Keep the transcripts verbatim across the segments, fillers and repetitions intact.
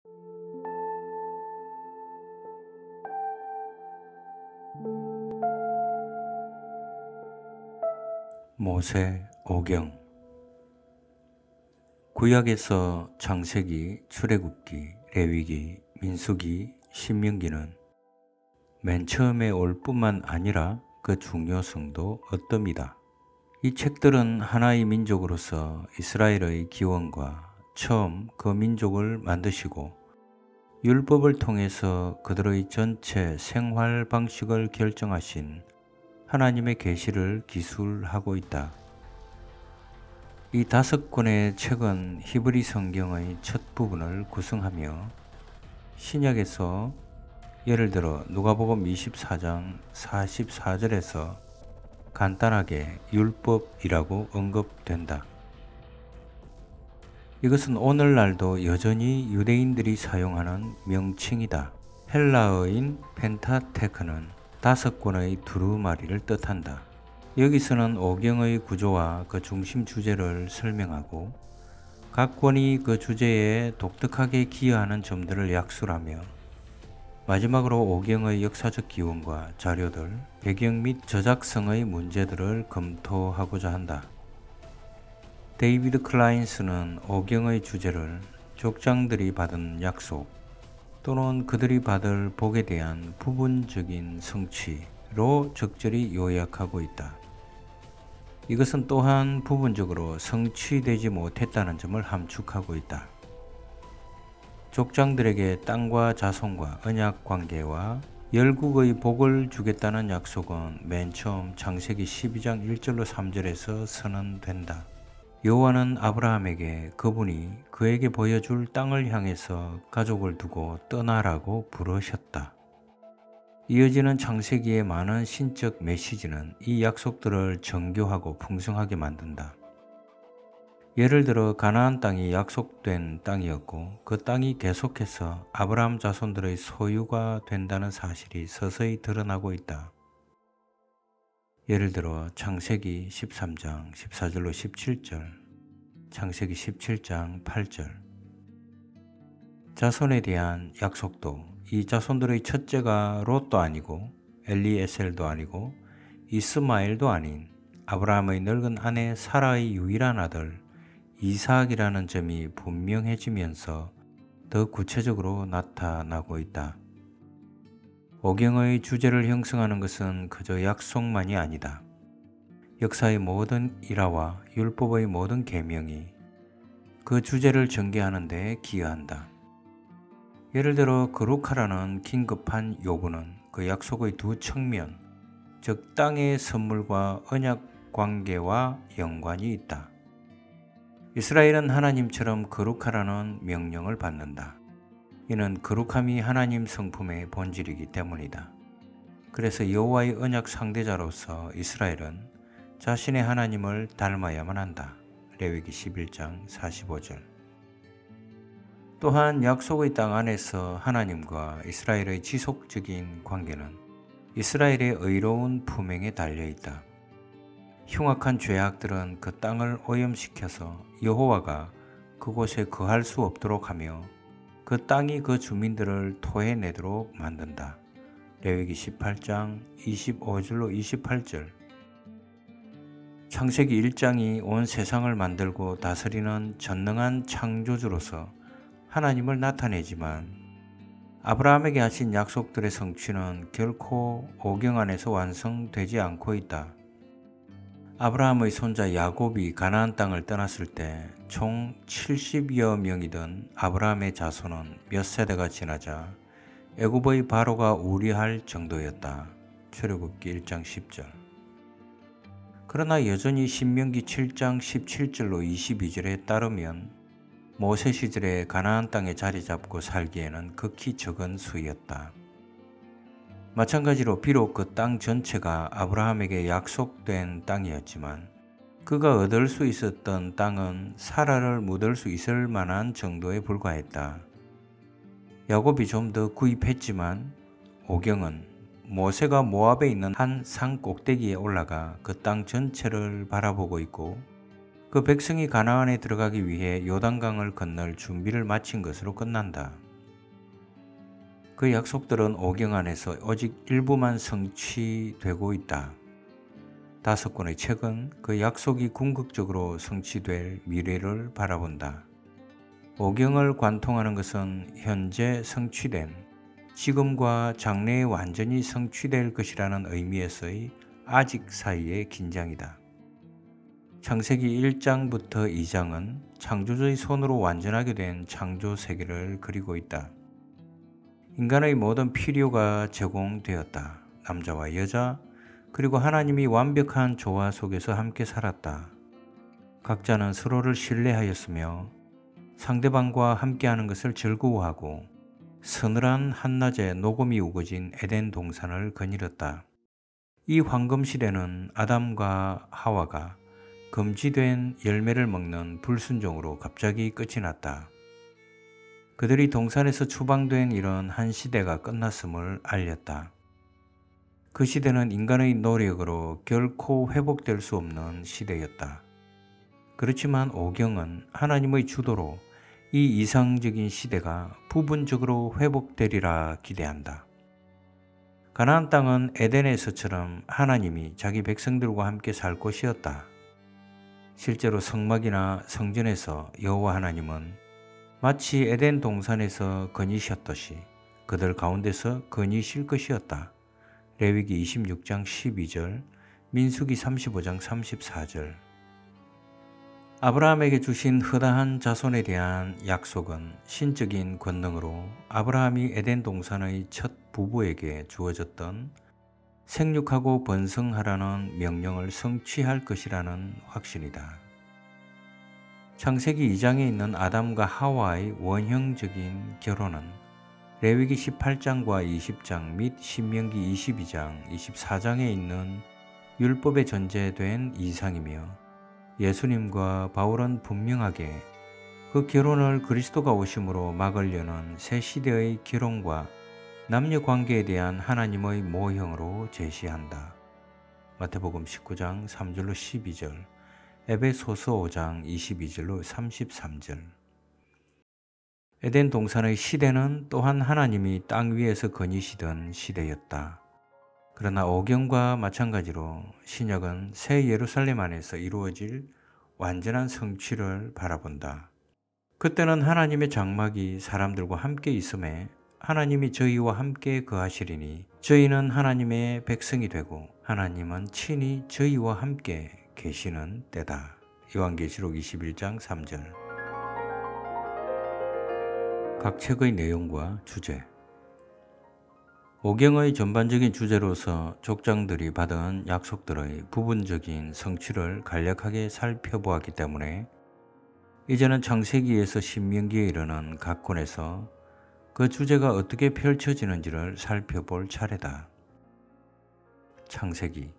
모세 오경. 구약에서 창세기, 출애굽기, 레위기, 민수기, 신명기는 맨 처음에 올 뿐만 아니라 그 중요성도 어뜸이다. 이 책들은 하나의 민족으로서 이스라엘의 기원과 처음 그 민족을 만드시고 율법을 통해서 그들의 전체 생활 방식을 결정하신 하나님의 계시를 기술하고 있다. 이 다섯 권의 책은 히브리 성경의 첫 부분을 구성하며 신약에서 예를 들어 누가복음 이십사 장 사십사 절에서 간단하게 율법이라고 언급된다. 이것은 오늘날도 여전히 유대인들이 사용하는 명칭이다. 헬라어인 펜타테크는 다섯 권의 두루마리를 뜻한다. 여기서는 오경의 구조와 그 중심 주제를 설명하고 각 권이 그 주제에 독특하게 기여하는 점들을 약술하며 마지막으로 오경의 역사적 기원과 자료들, 배경 및 저작성의 문제들을 검토하고자 한다. 데이비드 클라인스는 오경의 주제를 족장들이 받은 약속 또는 그들이 받을 복에 대한 부분적인 성취로 적절히 요약하고 있다. 이것은 또한 부분적으로 성취되지 못했다는 점을 함축하고 있다. 족장들에게 땅과 자손과 언약 관계와 열국의 복을 주겠다는 약속은 맨 처음 창세기 십이 장 일 절로 삼 절에서 선언된다. 여호와는 아브라함에게 그분이 그에게 보여줄 땅을 향해서 가족을 두고 떠나라고 부르셨다. 이어지는 창세기의 많은 신적 메시지는 이 약속들을 정교하고 풍성하게 만든다. 예를 들어 가나안 땅이 약속된 땅이었고 그 땅이 계속해서 아브라함 자손들의 소유가 된다는 사실이 서서히 드러나고 있다. 예를 들어 창세기 십삼 장 십사 절로 십칠 절, 창세기 십칠 장 팔 절. 자손에 대한 약속도 이 자손들의 첫째가 롯도 아니고 엘리에셀도 아니고 이스마엘도 아닌 아브라함의 늙은 아내 사라의 유일한 아들 이삭이라는 점이 분명해지면서 더 구체적으로 나타나고 있다. 오경의 주제를 형성하는 것은 그저 약속만이 아니다. 역사의 모든 일화와 율법의 모든 계명이 그 주제를 전개하는 데 기여한다. 예를 들어 거룩하라는 긴급한 요구는 그 약속의 두 측면, 즉 땅의 선물과 언약 관계와 연관이 있다. 이스라엘은 하나님처럼 거룩하라는 명령을 받는다. 이는 거룩함이 하나님 성품의 본질이기 때문이다. 그래서 여호와의 언약 상대자로서 이스라엘은 자신의 하나님을 닮아야만 한다. 레위기 십일 장 사십오 절. 또한 약속의 땅 안에서 하나님과 이스라엘의 지속적인 관계는 이스라엘의 의로운 품행에 달려있다. 흉악한 죄악들은 그 땅을 오염시켜서 여호와가 그곳에 거할 수 없도록 하며 그 땅이 그 주민들을 토해내도록 만든다. 레위기 십팔 장 이십오 절로 이십팔 절. 창세기 일 장이 온 세상을 만들고 다스리는 전능한 창조주로서 하나님을 나타내지만 아브라함에게 하신 약속들의 성취는 결코 오경 안에서 완성되지 않고 있다. 아브라함의 손자 야곱이 가나안 땅을 떠났을 때 총 칠십여 명이던 아브라함의 자손은 몇 세대가 지나자 애굽의 바로가 우려할 정도였다. 출애굽기 일 장 십 절. 그러나 여전히 신명기 칠 장 십칠 절로 이십이 절에 따르면 모세 시절에 가나안 땅에 자리 잡고 살기에는 극히 적은 수였다. 마찬가지로 비록 그 땅 전체가 아브라함에게 약속된 땅이었지만 그가 얻을 수 있었던 땅은 사라를 묻을 수 있을 만한 정도에 불과했다. 야곱이 좀 더 구입했지만 오경은 모세가 모압에 있는 한 산 꼭대기에 올라가 그 땅 전체를 바라보고 있고 그 백성이 가나안에 들어가기 위해 요단강을 건널 준비를 마친 것으로 끝난다. 그 약속들은 오경 안에서 오직 일부만 성취되고 있다. 다섯 권의 책은 그 약속이 궁극적으로 성취될 미래를 바라본다. 오경을 관통하는 것은 현재 성취된, 지금과 장래에 완전히 성취될 것이라는 의미에서의 아직 사이의 긴장이다. 창세기 일 장부터 이 장은 창조주의 손으로 완전하게 된 창조 세계를 그리고 있다. 인간의 모든 필요가 제공되었다. 남자와 여자, 그리고 하나님이 완벽한 조화 속에서 함께 살았다. 각자는 서로를 신뢰하였으며 상대방과 함께하는 것을 즐거워하고 서늘한 한낮에 녹음이 우거진 에덴 동산을 거닐었다. 이 황금 시대는 아담과 하와가 금지된 열매를 먹는 불순종으로 갑자기 끝이 났다. 그들이 동산에서 추방된 이런 한 시대가 끝났음을 알렸다. 그 시대는 인간의 노력으로 결코 회복될 수 없는 시대였다. 그렇지만 오경은 하나님의 주도로 이 이상적인 시대가 부분적으로 회복되리라 기대한다. 가나안 땅은 에덴에서처럼 하나님이 자기 백성들과 함께 살 곳이었다. 실제로 성막이나 성전에서 여호와 하나님은 마치 에덴 동산에서 거니셨듯이 그들 가운데서 거니실 것이었다. 레위기 이십육 장 십이 절, 민수기 삼십오 장 삼십사 절. 아브라함에게 주신 허다한 자손에 대한 약속은 신적인 권능으로 아브라함이 에덴 동산의 첫 부부에게 주어졌던 생육하고 번성하라는 명령을 성취할 것이라는 확신이다. 창세기 이 장에 있는 아담과 하와의 원형적인 결혼은 레위기 십팔 장과 이십 장 및 신명기 이십이 장, 이십사 장에 있는 율법에 전제된 이상이며 예수님과 바울은 분명하게 그 결혼을 그리스도가 오심으로 막으려는 새 시대의 결혼과 남녀 관계에 대한 하나님의 모형으로 제시한다. 마태복음 십구 장 삼 절로 십이 절, 에베소서 오 장 이십이 절로 삼십삼 절. 에덴 동산의 시대는 또한 하나님이 땅 위에서 거니시던 시대였다. 그러나 오경과 마찬가지로 신약은 새 예루살렘 안에서 이루어질 완전한 성취를 바라본다. 그때는 하나님의 장막이 사람들과 함께 있음에 하나님이 저희와 함께 거하시리니 저희는 하나님의 백성이 되고 하나님은 친히 저희와 함께 계시는 때다. 요한계시록 이십일 장 삼 절. 각 책의 내용과 주제. 오경의 전반적인 주제로서 족장들이 받은 약속들의 부분적인 성취를 간략하게 살펴보았기 때문에 이제는 창세기에서 신명기에 이르는 각 권에서 그 주제가 어떻게 펼쳐지는지를 살펴볼 차례다. 창세기.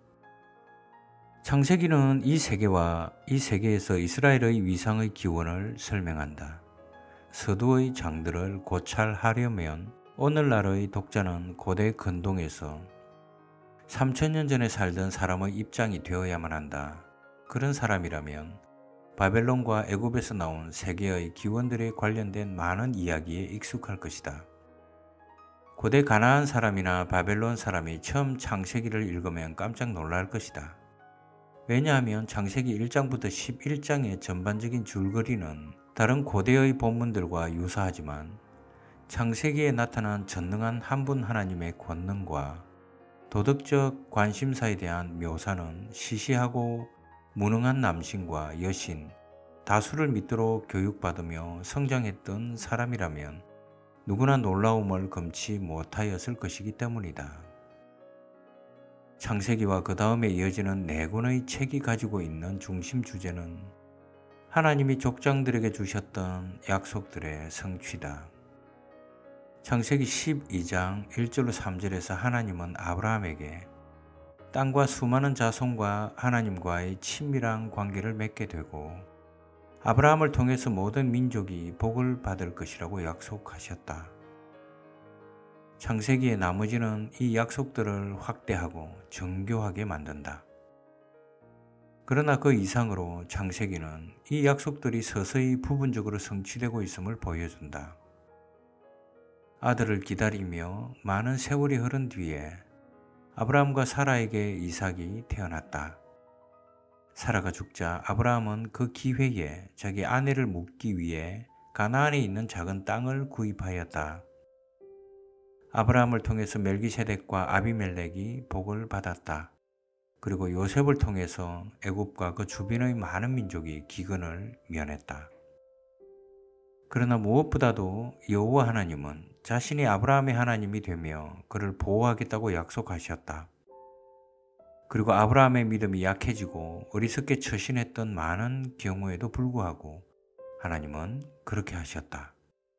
창세기는 이 세계와 이 세계에서 이스라엘의 위상의 기원을 설명한다. 서두의 장들을 고찰하려면 오늘날의 독자는 고대 근동에서 삼천 년 전에 살던 사람의 입장이 되어야만 한다. 그런 사람이라면 바벨론과 애굽에서 나온 세계의 기원들에 관련된 많은 이야기에 익숙할 것이다. 고대 가나안 사람이나 바벨론 사람이 처음 창세기를 읽으면 깜짝 놀랄 것이다. 왜냐하면 창세기 일 장부터 십일 장의 전반적인 줄거리는 다른 고대의 본문들과 유사하지만 창세기에 나타난 전능한 한 분 하나님의 권능과 도덕적 관심사에 대한 묘사는 시시하고 무능한 남신과 여신, 다수를 믿도록 교육받으며 성장했던 사람이라면 누구나 놀라움을 금치 못하였을 것이기 때문이다. 창세기와 그 다음에 이어지는 네 권의 책이 가지고 있는 중심 주제는 하나님이 족장들에게 주셨던 약속들의 성취다. 창세기 십이 장 일 절로 삼 절에서 하나님은 아브라함에게 땅과 수많은 자손과 하나님과의 친밀한 관계를 맺게 되고 아브라함을 통해서 모든 민족이 복을 받을 것이라고 약속하셨다. 창세기의 나머지는 이 약속들을 확대하고 정교하게 만든다. 그러나 그 이상으로 창세기는 이 약속들이 서서히 부분적으로 성취되고 있음을 보여준다. 아들을 기다리며 많은 세월이 흐른 뒤에 아브라함과 사라에게 이삭이 태어났다. 사라가 죽자 아브라함은 그 기회에 자기 아내를 묻기 위해 가나안에 있는 작은 땅을 구입하였다. 아브라함을 통해서 멜기세덱과 아비멜렉이 복을 받았다. 그리고 요셉을 통해서 애굽과 그 주변의 많은 민족이 기근을 면했다. 그러나 무엇보다도 여호와 하나님은 자신이 아브라함의 하나님이 되며 그를 보호하겠다고 약속하셨다. 그리고 아브라함의 믿음이 약해지고 어리석게 처신했던 많은 경우에도 불구하고 하나님은 그렇게 하셨다.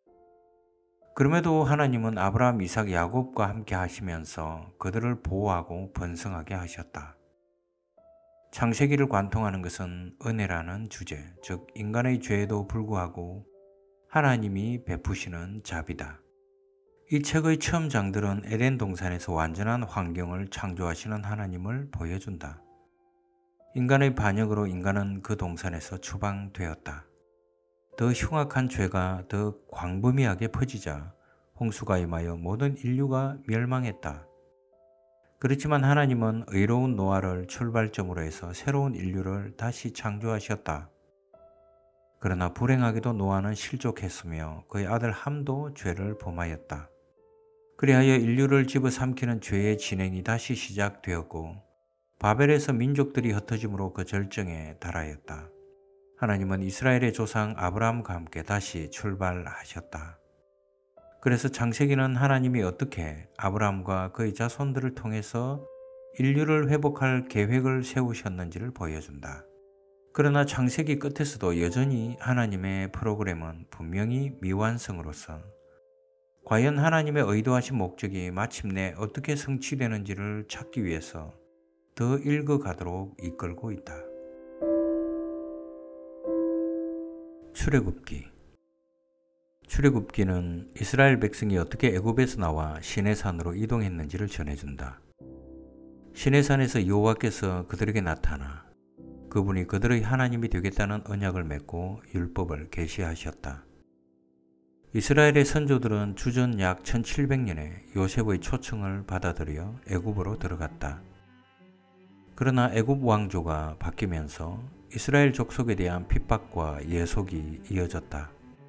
그럼에도 하나님은 아브라함, 이삭, 야곱과 함께 하시면서 그들을 보호하고 번성하게 하셨다. 창세기를 관통하는 것은 은혜라는 주제, 즉 인간의 죄에도 불구하고 하나님이 베푸시는 자비다. 이 책의 처음 장들은 에덴 동산에서 완전한 환경을 창조하시는 하나님을 보여준다. 인간의 반역으로 인간은 그 동산에서 추방되었다. 더 흉악한 죄가 더 광범위하게 퍼지자 홍수가 임하여 모든 인류가 멸망했다. 그렇지만 하나님은 의로운 노아를 출발점으로 해서 새로운 인류를 다시 창조하셨다. 그러나 불행하게도 노아는 실족했으며 그의 아들 함도 죄를 범하였다. 그리하여 인류를 집어삼키는 죄의 진행이 다시 시작되었고 바벨에서 민족들이 흩어짐으로 그 절정에 달하였다. 하나님은 이스라엘의 조상 아브라함과 함께 다시 출발하셨다. 그래서 창세기는 하나님이 어떻게 아브라함과 그의 자손들을 통해서 인류를 회복할 계획을 세우셨는지를 보여준다. 그러나 창세기 끝에서도 여전히 하나님의 프로그램은 분명히 미완성으로서 과연 하나님의 의도하신 목적이 마침내 어떻게 성취되는지를 찾기 위해서 더 읽어가도록 이끌고 있다. 출애굽기. 출애굽기는 이스라엘 백성이 어떻게 애굽에서 나와 시내산으로 이동했는지를 전해준다. 시내산에서 여호와께서 그들에게 나타나 그분이 그들의 하나님이 되겠다는 언약을 맺고 율법을 계시하셨다. 이스라엘의 선조들은 주전 약 천칠백 년에 요셉의 초청을 받아들여 애굽으로 들어갔다. 그러나 애굽 왕조가 바뀌면서 이스라엘 족속에 대한 핍박과 예속이 이어졌다.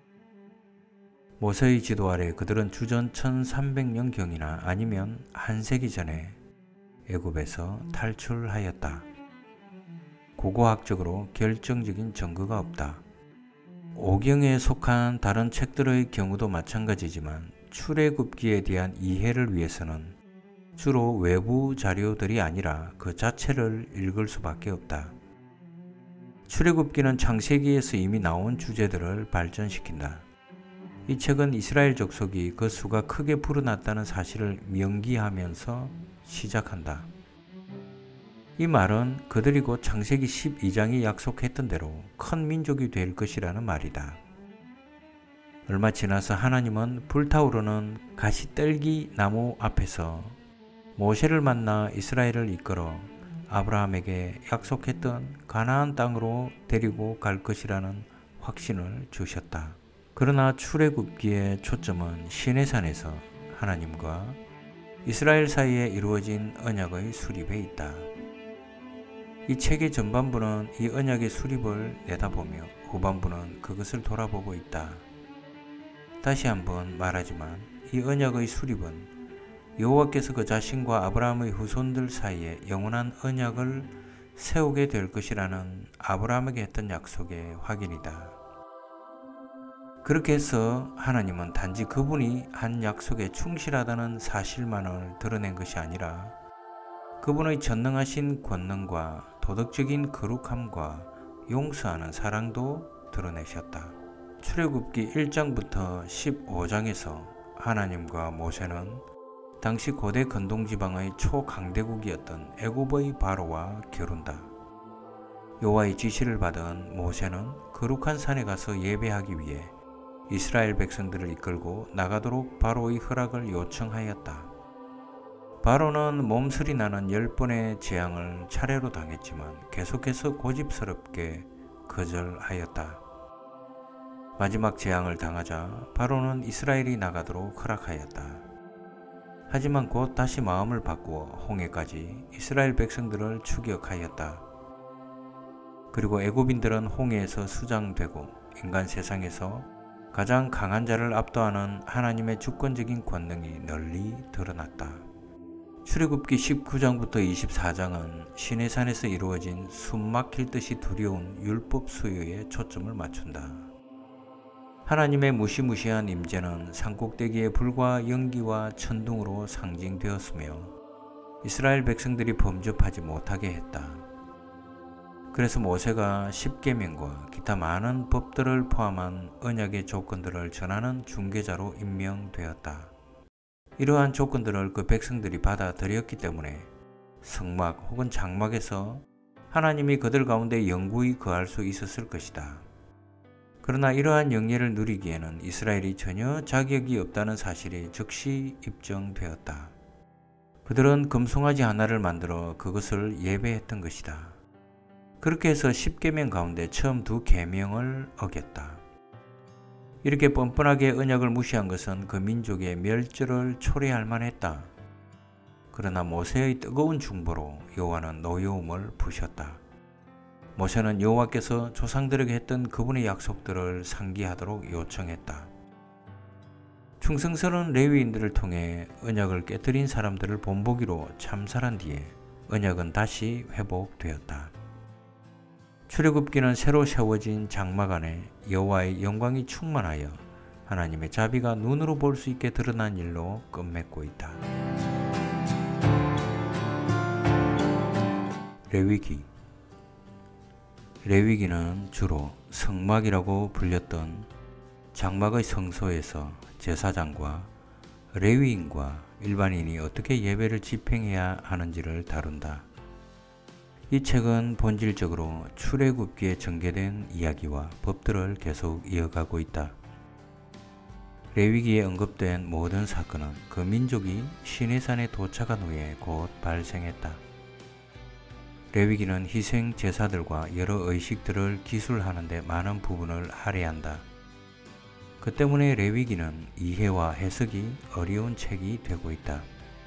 모세의 지도 아래 그들은 주전 천삼백 년경이나 아니면 한 세기 전에 애굽에서 탈출하였다. 고고학적으로 결정적인 증거가 없다. 오경에 속한 다른 책들의 경우도 마찬가지지만 출애굽기에 대한 이해를 위해서는 주로 외부 자료들이 아니라 그 자체를 읽을 수밖에 없다. 출애굽기는 창세기에서 이미 나온 주제들을 발전시킨다. 이 책은 이스라엘 족속이 그 수가 크게 불어났다는 사실을 명기하면서 시작한다. 이 말은 그들이 곧 창세기 십이 장이 약속했던 대로 큰 민족이 될 것이라는 말이다. 얼마 지나서 하나님은 불타오르는 가시떨기 나무 앞에서 모세를 만나 이스라엘을 이끌어 아브라함에게 약속했던 가나안 땅으로 데리고 갈 것이라는 확신을 주셨다. 그러나 출애굽기의 초점은 시내산에서 하나님과 이스라엘 사이에 이루어진 언약의 수립에 있다. 이 책의 전반부는 이 언약의 수립을 내다보며 후반부는 그것을 돌아보고 있다. 다시 한번 말하지만 이 언약의 수립은 여호와께서 그 자신과 아브라함의 후손들 사이에 영원한 언약을 세우게 될 것이라는 아브라함에게 했던 약속의 확인이다. 그렇게 해서 하나님은 단지 그분이 한 약속에 충실하다는 사실만을 드러낸 것이 아니라 그분의 전능하신 권능과 도덕적인 거룩함과 용서하는 사랑도 드러내셨다. 출애굽기 일 장부터 십오 장에서 하나님과 모세는 당시 고대 근동지방의 초강대국이었던 애굽의 바로와 겨룬다. 여호와의 지시를 받은 모세는 거룩한 산에 가서 예배하기 위해 이스라엘 백성들을 이끌고 나가도록 바로의 허락을 요청하였다. 바로는 몸서리 나는 열 번의 재앙을 차례로 당했지만 계속해서 고집스럽게 거절하였다. 마지막 재앙을 당하자 바로는 이스라엘이 나가도록 허락하였다. 하지만 곧 다시 마음을 바꾸어 홍해까지 이스라엘 백성들을 추격하였다. 그리고 애굽인들은 홍해에서 수장되고 인간 세상에서 가장 강한 자를 압도하는 하나님의 주권적인 권능이 널리 드러났다. 출애굽기 십구 장부터 이십사 장은 시내산에서 이루어진 숨막힐 듯이 두려운 율법 수요에 초점을 맞춘다. 하나님의 무시무시한 임재는 산꼭대기의 불과 연기와 천둥으로 상징되었으며 이스라엘 백성들이 범접하지 못하게 했다. 그래서 모세가 십계명과 기타 많은 법들을 포함한 언약의 조건들을 전하는 중개자로 임명되었다. 이러한 조건들을 그 백성들이 받아들였기 때문에 성막 혹은 장막에서 하나님이 그들 가운데 영구히 거할 수 있었을 것이다. 그러나 이러한 영예를 누리기에는 이스라엘이 전혀 자격이 없다는 사실이 즉시 입증되었다. 그들은 금송아지 하나를 만들어 그것을 예배했던 것이다. 그렇게 해서 십계명 가운데 처음 두 계명을 어겼다. 이렇게 뻔뻔하게 언약을 무시한 것은 그 민족의 멸절을 초래할 만했다. 그러나 모세의 뜨거운 중보로 여호와는 노여움을 부으셨다. 모세는 여호와께서 조상들에게 했던 그분의 약속들을 상기하도록 요청했다. 충성스러운 레위인들을 통해 언약을 깨뜨린 사람들을 본보기로 참살한 뒤에 언약은 다시 회복되었다. 출애굽기는 새로 세워진 장막 안에 여호와의 영광이 충만하여 하나님의 자비가 눈으로 볼 수 있게 드러난 일로 끝맺고 있다. 레위기 레위기는 주로 성막이라고 불렸던 장막의 성소에서 제사장과 레위인과 일반인이 어떻게 예배를 집행해야 하는지를 다룬다. 이 책은 본질적으로 출애굽기에 전개된 이야기와 법들을 계속 이어가고 있다. 레위기에 언급된 모든 사건은 그 민족이 시내산에 도착한 후에 곧 발생했다. 레위기는 희생 제사들과 여러 의식들을 기술하는 데 많은 부분을 할애한다. 그 때문에 레위기는 이해와 해석이 어려운 책이 되고 있다.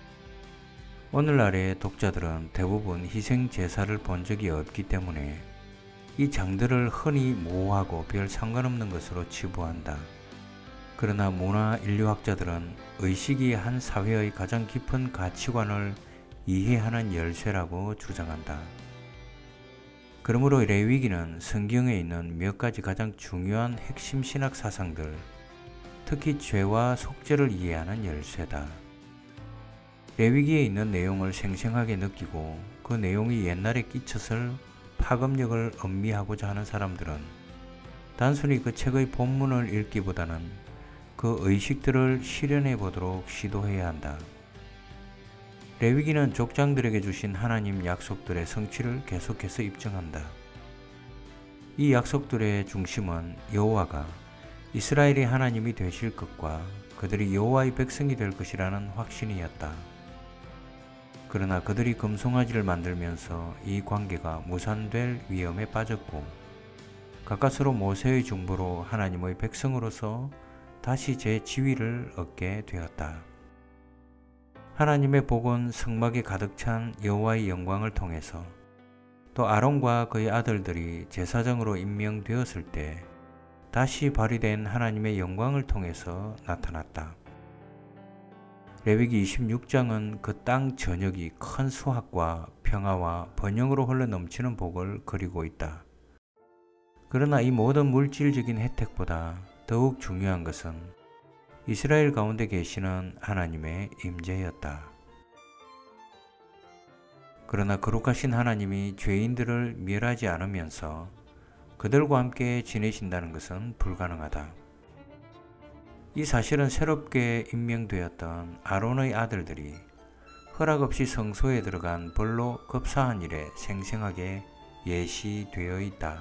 오늘날의 독자들은 대부분 희생 제사를 본 적이 없기 때문에 이 장들을 흔히 모호하고 별 상관없는 것으로 치부한다. 그러나 문화 인류학자들은 의식이 한 사회의 가장 깊은 가치관을 이해하는 열쇠라고 주장한다. 그러므로 레위기는 성경에 있는 몇 가지 가장 중요한 핵심 신학 사상들, 특히 죄와 속죄를 이해하는 열쇠다. 레위기에 있는 내용을 생생하게 느끼고 그 내용이 옛날에 끼쳤을 파급력을 음미하고자 하는 사람들은 단순히 그 책의 본문을 읽기보다는 그 의식들을 실현해 보도록 시도해야 한다. 레위기는 족장들에게 주신 하나님 약속들의 성취를 계속해서 입증한다. 이 약속들의 중심은 여호와가 이스라엘의 하나님이 되실 것과 그들이 여호와의 백성이 될 것이라는 확신이었다. 그러나 그들이 금송아지를 만들면서 이 관계가 무산될 위험에 빠졌고 가까스로 모세의 중보로 하나님의 백성으로서 다시 제 지위를 얻게 되었다. 하나님의 복은 성막에 가득 찬 여호와의 영광을 통해서 또 아론과 그의 아들들이 제사장으로 임명되었을 때 다시 발휘된 하나님의 영광을 통해서 나타났다. 레위기 이십육 장은 그 땅 전역이 큰 수확과 평화와 번영으로 흘러 넘치는 복을 그리고 있다. 그러나 이 모든 물질적인 혜택보다 더욱 중요한 것은 이스라엘 가운데 계시는 하나님의 임재였다. 그러나 거룩하신 하나님이 죄인들을 멸하지 않으면서 그들과 함께 지내신다는 것은 불가능하다. 이 사실은 새롭게 임명되었던 아론의 아들들이 허락 없이 성소에 들어간 벌로 급사한 일에 생생하게 예시되어 있다.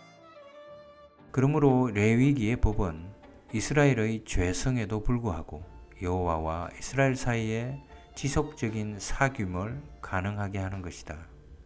그러므로 레위기의 법은 이스라엘의 죄성에도 불구하고 여호와와 이스라엘 사이에 지속적인 사귐을 가능하게 하는 것이다.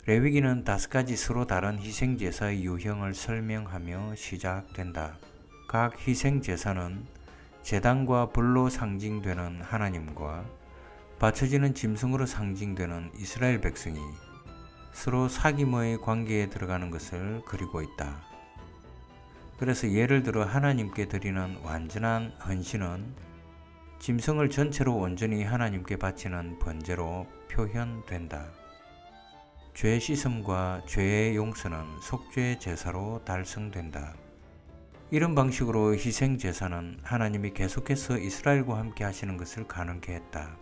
레위기는 다섯 가지 서로 다른 희생제사의 유형을 설명하며 시작된다. 각 희생 제사는 제단과 불로 상징되는 하나님과 바쳐지는 짐승으로 상징되는 이스라엘 백성이 서로 사귐의 관계에 들어가는 것을 그리고 있다. 그래서 예를 들어 하나님께 드리는 완전한 헌신은 짐승을 전체로 온전히 하나님께 바치는 번제로 표현된다. 죄 씻음과 죄의 용서는 속죄 제사로 달성된다. 이런 방식으로 희생 제사는 하나님이 계속해서 이스라엘과 함께 하시는 것을 가능케 했다.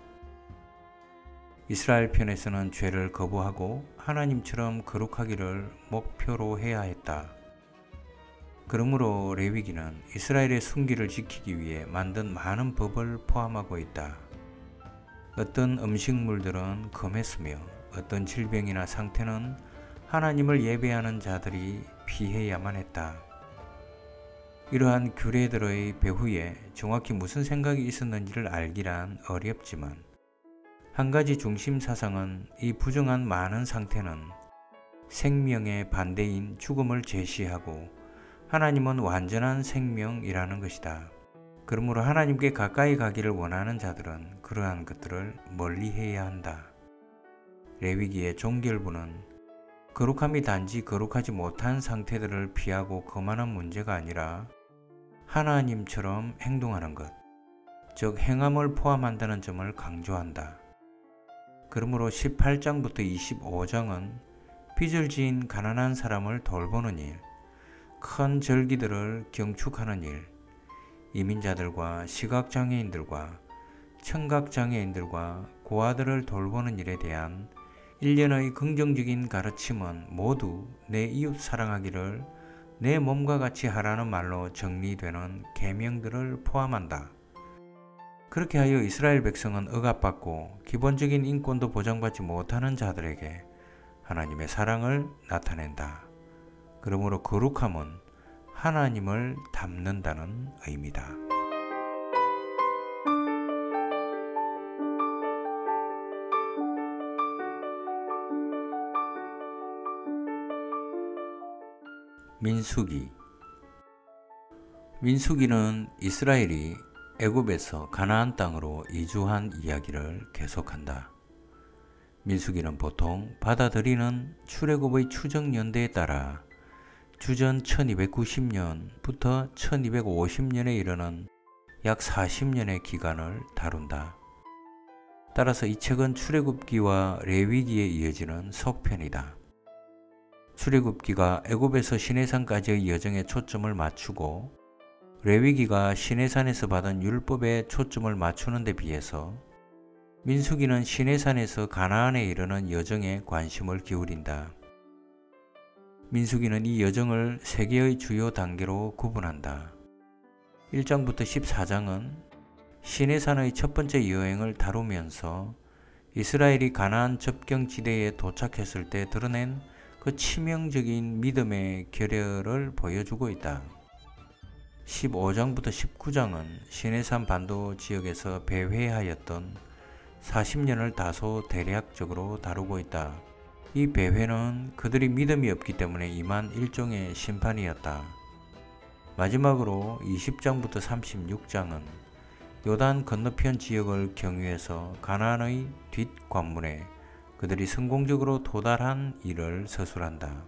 이스라엘 편에서는 죄를 거부하고 하나님처럼 거룩하기를 목표로 해야 했다. 그러므로 레위기는 이스라엘의 순기를 지키기 위해 만든 많은 법을 포함하고 있다. 어떤 음식물들은 금했으며 어떤 질병이나 상태는 하나님을 예배하는 자들이 피해야만 했다. 이러한 규례들의 배후에 정확히 무슨 생각이 있었는지를 알기란 어렵지만 한 가지 중심 사상은 이 부정한 많은 상태는 생명의 반대인 죽음을 제시하고 하나님은 완전한 생명이라는 것이다. 그러므로 하나님께 가까이 가기를 원하는 자들은 그러한 것들을 멀리해야 한다. 레위기의 종결부는 거룩함이 단지 거룩하지 못한 상태들을 피하고 거만한 문제가 아니라 하나님처럼 행동하는 것, 즉 행함을 포함한다는 점을 강조한다. 그러므로 십팔 장부터 이십오 장은 빚을 지은 가난한 사람을 돌보는 일, 큰 절기들을 경축하는 일, 이민자들과 시각장애인들과 청각장애인들과 고아들을 돌보는 일에 대한 일련의 긍정적인 가르침은 모두 내 이웃 사랑하기를 내 몸과 같이 하라는 말로 정리되는 계명들을 포함한다. 그렇게 하여 이스라엘 백성은 억압받고 기본적인 인권도 보장받지 못하는 자들에게 하나님의 사랑을 나타낸다. 그러므로 거룩함은 하나님을 닮는다는 의미다. 민수기. 민수기는 이스라엘이 애굽에서 가나안 땅으로 이주한 이야기를 계속한다. 민수기는 보통 받아들이는 출애굽의 추정 연대에 따라 주전 천이백구십 년부터 천이백오십 년에 이르는 약 사십 년의 기간을 다룬다. 따라서 이 책은 출애굽기와 레위기에 이어지는 속편이다. 출애굽기가 애굽에서 시내산까지의 여정에 초점을 맞추고 레위기가 시내산에서 받은 율법에 초점을 맞추는 데 비해서 민수기는 시내산에서 가나안에 이르는 여정에 관심을 기울인다. 민수기는 이 여정을 세 개의 주요 단계로 구분한다. 일 장부터 십사 장은 시내산의 첫 번째 여행을 다루면서 이스라엘이 가나안 접경지대에 도착했을 때 드러낸 그 치명적인 믿음의 결여를 보여주고 있다. 십오 장부터 십구 장은 시내산 반도 지역에서 배회하였던 사십 년을 다소 대략적으로 다루고 있다. 이 배회는 그들이 믿음이 없기 때문에 임한 일종의 심판이었다. 마지막으로 이십 장부터 삼십육 장은 요단 건너편 지역을 경유해서 가나안의 뒷관문에 그들이 성공적으로 도달한 일을 서술한다.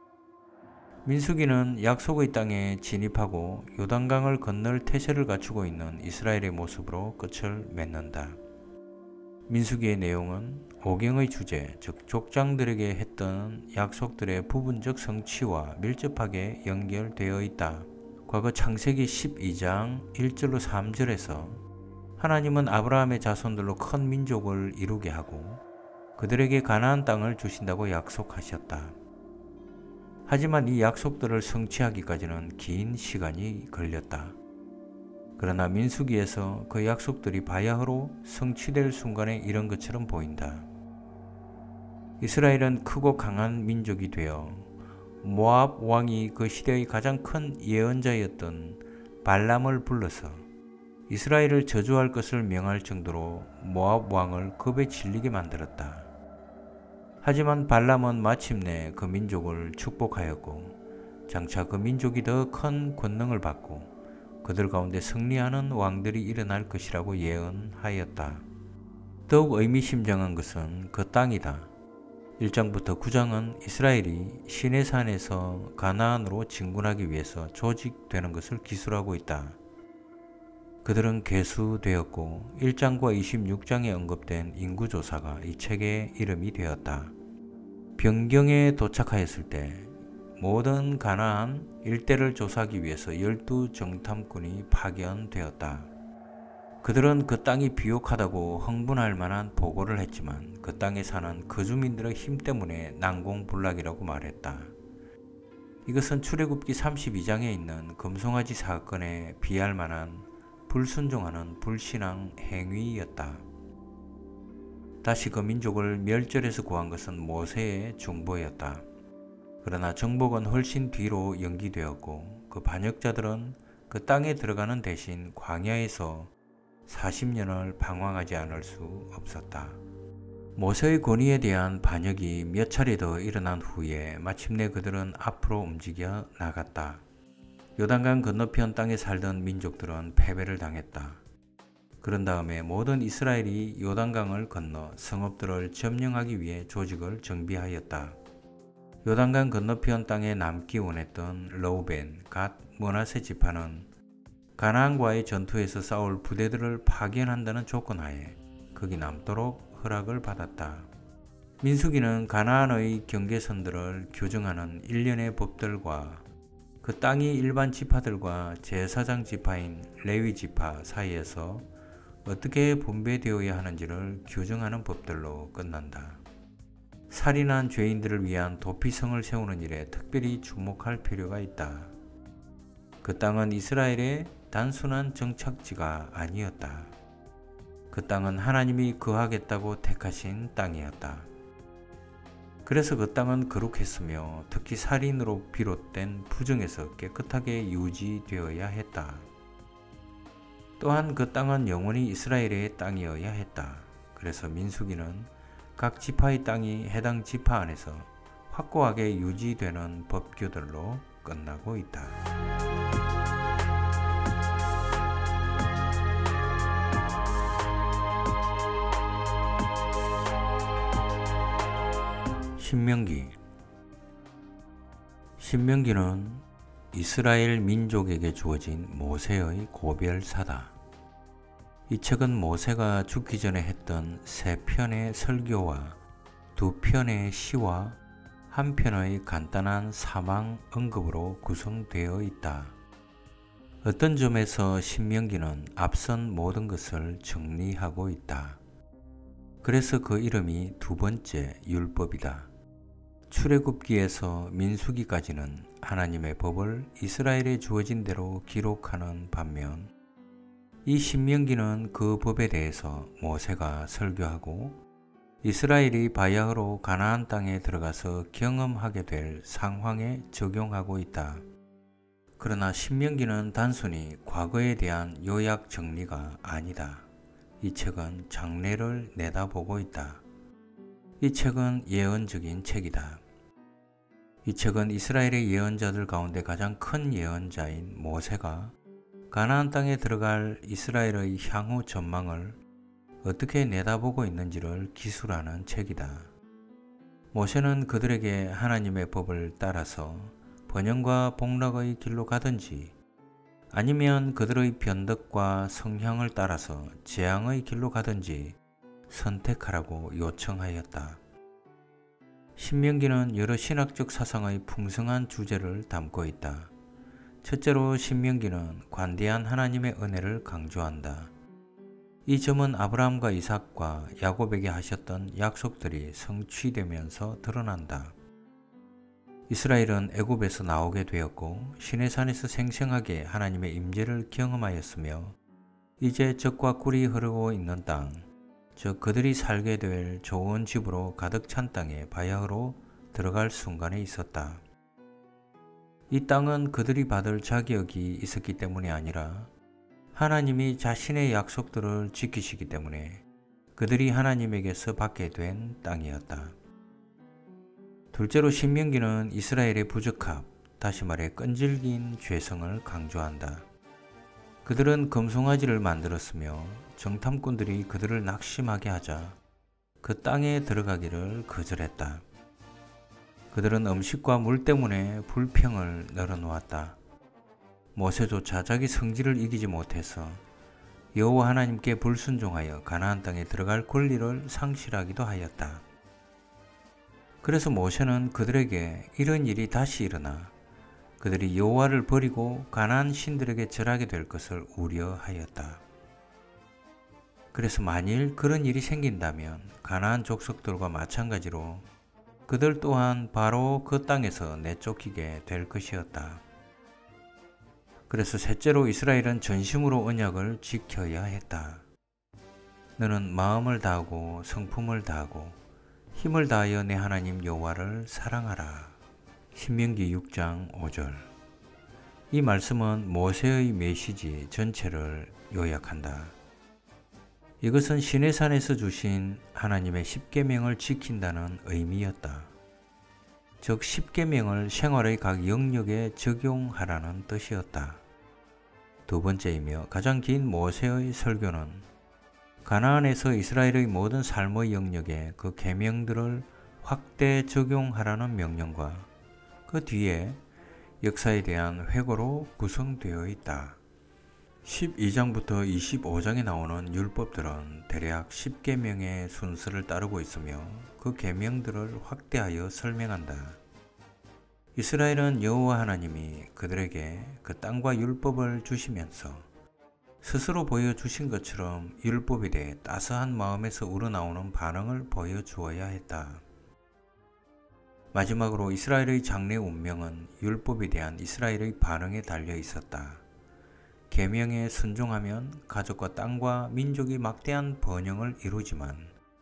민수기는 약속의 땅에 진입하고 요단강을 건널 태세를 갖추고 있는 이스라엘의 모습으로 끝을 맺는다. 민수기의 내용은 오경의 주제, 즉 족장들에게 했던 약속들의 부분적 성취와 밀접하게 연결되어 있다. 과거 창세기 십이 장 일 절로 삼 절에서 하나님은 아브라함의 자손들로 큰 민족을 이루게 하고 그들에게 가나안 땅을 주신다고 약속하셨다. 하지만 이 약속들을 성취하기까지는 긴 시간이 걸렸다. 그러나 민수기에서 그 약속들이 바야흐로 성취될 순간에 이런 것처럼 보인다. 이스라엘은 크고 강한 민족이 되어 모압 왕이 그 시대의 가장 큰 예언자였던 발람을 불러서 이스라엘을 저주할 것을 명할 정도로 모압 왕을 겁에 질리게 만들었다. 하지만 발람은 마침내 그 민족을 축복하였고 장차 그 민족이 더 큰 권능을 받고 그들 가운데 승리하는 왕들이 일어날 것이라고 예언하였다. 더욱 의미심장한 것은 그 땅이다. 일 장부터 구 장은 이스라엘이 시내산에서 가나안으로 진군하기 위해서 조직되는 것을 기술하고 있다. 그들은 계수되었고 일 장과 이십육 장에 언급된 인구조사가 이 책의 이름이 되었다. 변경에 도착하였을 때 모든 가나안 일대를 조사하기 위해서 열두 정탐꾼이 파견되었다. 그들은 그 땅이 비옥하다고 흥분할 만한 보고를 했지만 그 땅에 사는 그 주민들의 힘 때문에 난공불락이라고 말했다. 이것은 출애굽기 삼십이 장에 있는 금송아지 사건에 비할 만한 불순종하는 불신앙 행위였다. 다시 그 민족을 멸절해서 구한 것은 모세의 중보였다. 그러나 정복은 훨씬 뒤로 연기되었고 그 반역자들은 그 땅에 들어가는 대신 광야에서 사십 년을 방황하지 않을 수 없었다. 모세의 권위에 대한 반역이 몇 차례 더 일어난 후에 마침내 그들은 앞으로 움직여 나갔다. 요단강 건너편 땅에 살던 민족들은 패배를 당했다. 그런 다음에 모든 이스라엘이 요단강을 건너 성읍들을 점령하기 위해 조직을 정비하였다. 요단강 건너편 땅에 남기 원했던 르우벤, 갓, 므낫세 지파는 가나안과의 전투에서 싸울 부대들을 파견한다는 조건하에 거기 남도록 허락을 받았다. 민수기는 가나안의 경계선들을 규정하는 일련의 법들과 그 땅이 일반 지파들과 제사장 지파인 레위 지파 사이에서 어떻게 분배되어야 하는지를 규정하는 법들로 끝난다. 살인한 죄인들을 위한 도피성을 세우는 일에 특별히 주목할 필요가 있다. 그 땅은 이스라엘의 단순한 정착지가 아니었다. 그 땅은 하나님이 거하겠다고 택하신 땅이었다. 그래서 그 땅은 거룩했으며 특히 살인으로 비롯된 부정에서 깨끗하게 유지되어야 했다. 또한 그 땅은 영원히 이스라엘의 땅이어야 했다. 그래서 민수기는 각 지파의 땅이 해당 지파 안에서 확고하게 유지되는 법규들로 끝나고 있다. 신명기. 신명기는 이스라엘 민족에게 주어진 모세의 고별사다. 이 책은 모세가 죽기 전에 했던 세 편의 설교와 두 편의 시와 한 편의 간단한 사망 언급으로 구성되어 있다. 어떤 점에서 신명기는 앞선 모든 것을 정리하고 있다. 그래서 그 이름이 두 번째 율법이다. 출애굽기에서 민수기까지는 하나님의 법을 이스라엘에 주어진 대로 기록하는 반면 이 신명기는 그 법에 대해서 모세가 설교하고 이스라엘이 바야흐로 가나안 땅에 들어가서 경험하게 될 상황에 적용하고 있다. 그러나 신명기는 단순히 과거에 대한 요약 정리가 아니다. 이 책은 장래를 내다보고 있다. 이 책은 예언적인 책이다. 이 책은 이스라엘의 예언자들 가운데 가장 큰 예언자인 모세가 가나안 땅에 들어갈 이스라엘의 향후 전망을 어떻게 내다보고 있는지를 기술하는 책이다. 모세는 그들에게 하나님의 법을 따라서 번영과 복락의 길로 가든지 아니면 그들의 변덕과 성향을 따라서 재앙의 길로 가든지 선택하라고 요청하였다. 신명기는 여러 신학적 사상의 풍성한 주제를 담고 있다. 첫째로 신명기는 관대한 하나님의 은혜를 강조한다. 이 점은 아브라함과 이삭과 야곱에게 하셨던 약속들이 성취되면서 드러난다. 이스라엘은 애굽에서 나오게 되었고 시내산에서 생생하게 하나님의 임재를 경험하였으며 이제 젖과 꿀이 흐르고 있는 땅, 즉 그들이 살게 될 좋은 집으로 가득 찬 땅에 바야흐로 들어갈 순간에 있었다. 이 땅은 그들이 받을 자격이 있었기 때문이 아니라 하나님이 자신의 약속들을 지키시기 때문에 그들이 하나님에게서 받게 된 땅이었다. 둘째로 신명기는 이스라엘의 부적합, 다시 말해 끈질긴 죄성을 강조한다. 그들은 금송아지를 만들었으며 정탐꾼들이 그들을 낙심하게 하자 그 땅에 들어가기를 거절했다. 그들은 음식과 물 때문에 불평을 늘어놓았다. 모세조차 자기 성질을 이기지 못해서 여호와 하나님께 불순종하여 가나안 땅에 들어갈 권리를 상실하기도 하였다. 그래서 모세는 그들에게 이런 일이 다시 일어나 그들이 여호와를 버리고 가나안 신들에게 절하게 될 것을 우려하였다. 그래서 만일 그런 일이 생긴다면 가나안 족속들과 마찬가지로 그들 또한 바로 그 땅에서 내쫓기게 될 것이었다. 그래서 셋째로 이스라엘은 전심으로 언약을 지켜야 했다. 너는 마음을 다하고 성품을 다하고 힘을 다하여 내 하나님 여호와를 사랑하라. 신명기 육 장 오 절. 이 말씀은 모세의 메시지 전체를 요약한다. 이것은 시내산에서 주신 하나님의 십계명을 지킨다는 의미였다. 즉 십계명을 생활의 각 영역에 적용하라는 뜻이었다. 두 번째이며 가장 긴 모세의 설교는 가나안에서 이스라엘의 모든 삶의 영역에 그 계명들을 확대 적용하라는 명령과 그 뒤에 역사에 대한 회고로 구성되어 있다. 십이 장부터 이십오 장에 나오는 율법들은 대략 십계명의 순서를 따르고 있으며 그 계명들을 확대하여 설명한다. 이스라엘은 여호와 하나님이 그들에게 그 땅과 율법을 주시면서 스스로 보여주신 것처럼 율법에 대해 따스한 마음에서 우러나오는 반응을 보여주어야 했다. 마지막으로 이스라엘의 장래 운명은 율법에 대한 이스라엘의 반응에 달려 있었다. 계명에 순종하면 가족과 땅과 민족이 막대한 번영을 이루지만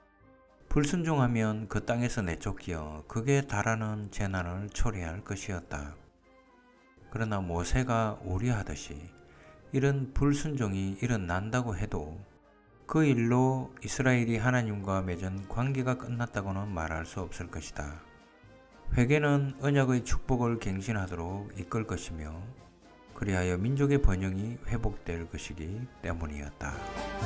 불순종하면 그 땅에서 내쫓겨 극에 달하는 재난을 초래할 것이었다. 그러나 모세가 우려하듯이 이런 불순종이 일어난다고 해도 그 일로 이스라엘이 하나님과 맺은 관계가 끝났다고는 말할 수 없을 것이다. 회개는 언약의 축복을 갱신하도록 이끌 것이며 그리하여 민족의 번영이 회복될 것이기 때문이었다.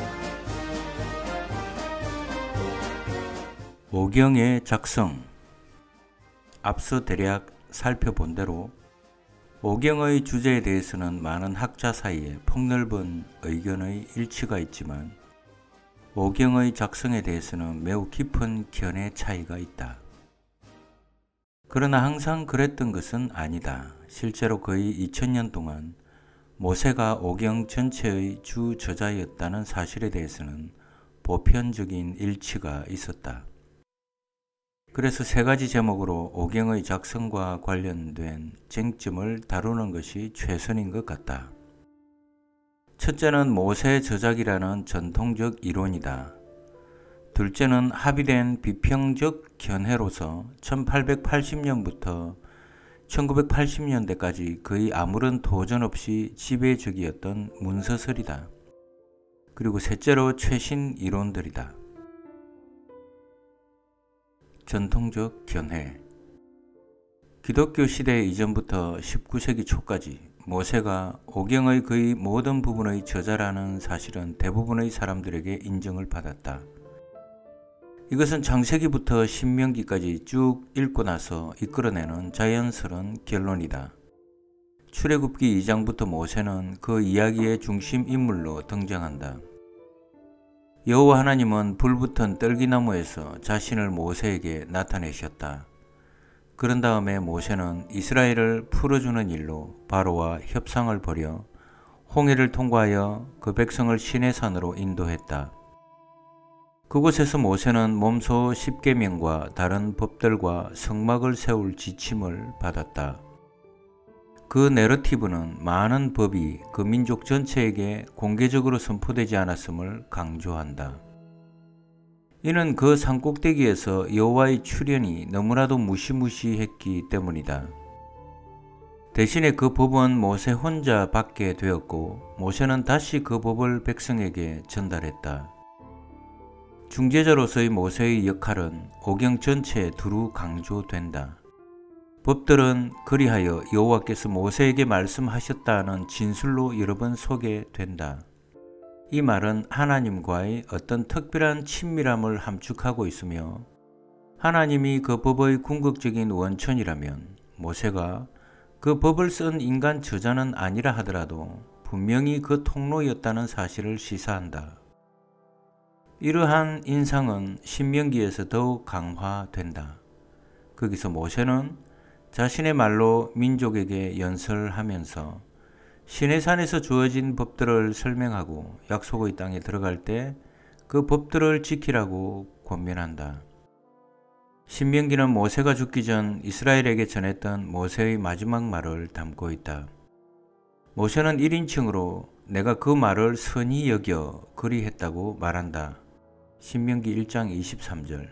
오경의 작성. 앞서 대략 살펴본 대로 오경의 주제에 대해서는 많은 학자 사이에 폭넓은 의견의 일치가 있지만 오경의 작성에 대해서는 매우 깊은 견해 차이가 있다. 그러나 항상 그랬던 것은 아니다. 실제로 거의 이천 년 동안 모세가 오경 전체의 주 저자였다는 사실에 대해서는 보편적인 일치가 있었다. 그래서 세 가지 제목으로 오경의 작성과 관련된 쟁점을 다루는 것이 최선인 것 같다. 첫째는 모세 저작이라는 전통적 이론이다. 둘째는 합의된 비평적 견해로서 천팔백팔십 년부터 천구백팔십 년대까지 거의 아무런 도전 없이 지배적이었던 문서설이다. 그리고 셋째로 최신 이론들이다. 전통적 견해. 기독교 시대 이전부터 십구 세기 초까지 모세가 오경의 거의 모든 부분의 저자라는 사실은 대부분의 사람들에게 인정을 받았다. 이것은 창세기부터 신명기까지 쭉 읽고 나서 이끌어내는 자연스러운 결론이다. 출애굽기 이 장부터 모세는 그 이야기의 중심 인물로 등장한다. 여호와 하나님은 불붙은 떨기나무에서 자신을 모세에게 나타내셨다. 그런 다음에 모세는 이스라엘을 풀어주는 일로 바로와 협상을 벌여 홍해를 통과하여 그 백성을 시내산으로 인도했다. 그곳에서 모세는 몸소 십계명과 다른 법들과 성막을 세울 지침을 받았다. 그 내러티브는 많은 법이 그 민족 전체에게 공개적으로 선포되지 않았음을 강조한다. 이는 그 산꼭대기에서 여호와의 출현이 너무나도 무시무시했기 때문이다. 대신에 그 법은 모세 혼자 받게 되었고 모세는 다시 그 법을 백성에게 전달했다. 중재자로서의 모세의 역할은 오경 전체에 두루 강조된다. 법들은 그리하여 여호와께서 모세에게 말씀하셨다는 진술로 여러 번 소개된다. 이 말은 하나님과의 어떤 특별한 친밀함을 함축하고 있으며 하나님이 그 법의 궁극적인 원천이라면 모세가 그 법을 쓴 인간 저자는 아니라 하더라도 분명히 그 통로였다는 사실을 시사한다. 이러한 인상은 신명기에서 더욱 강화된다. 거기서 모세는 자신의 말로 민족에게 연설하면서 시내산에서 주어진 법들을 설명하고 약속의 땅에 들어갈 때 그 법들을 지키라고 권면한다. 신명기는 모세가 죽기 전 이스라엘에게 전했던 모세의 마지막 말을 담고 있다. 모세는 일 인칭으로 내가 그 말을 선히 여겨 그리했다고 말한다. 신명기 일 장 이십삼 절.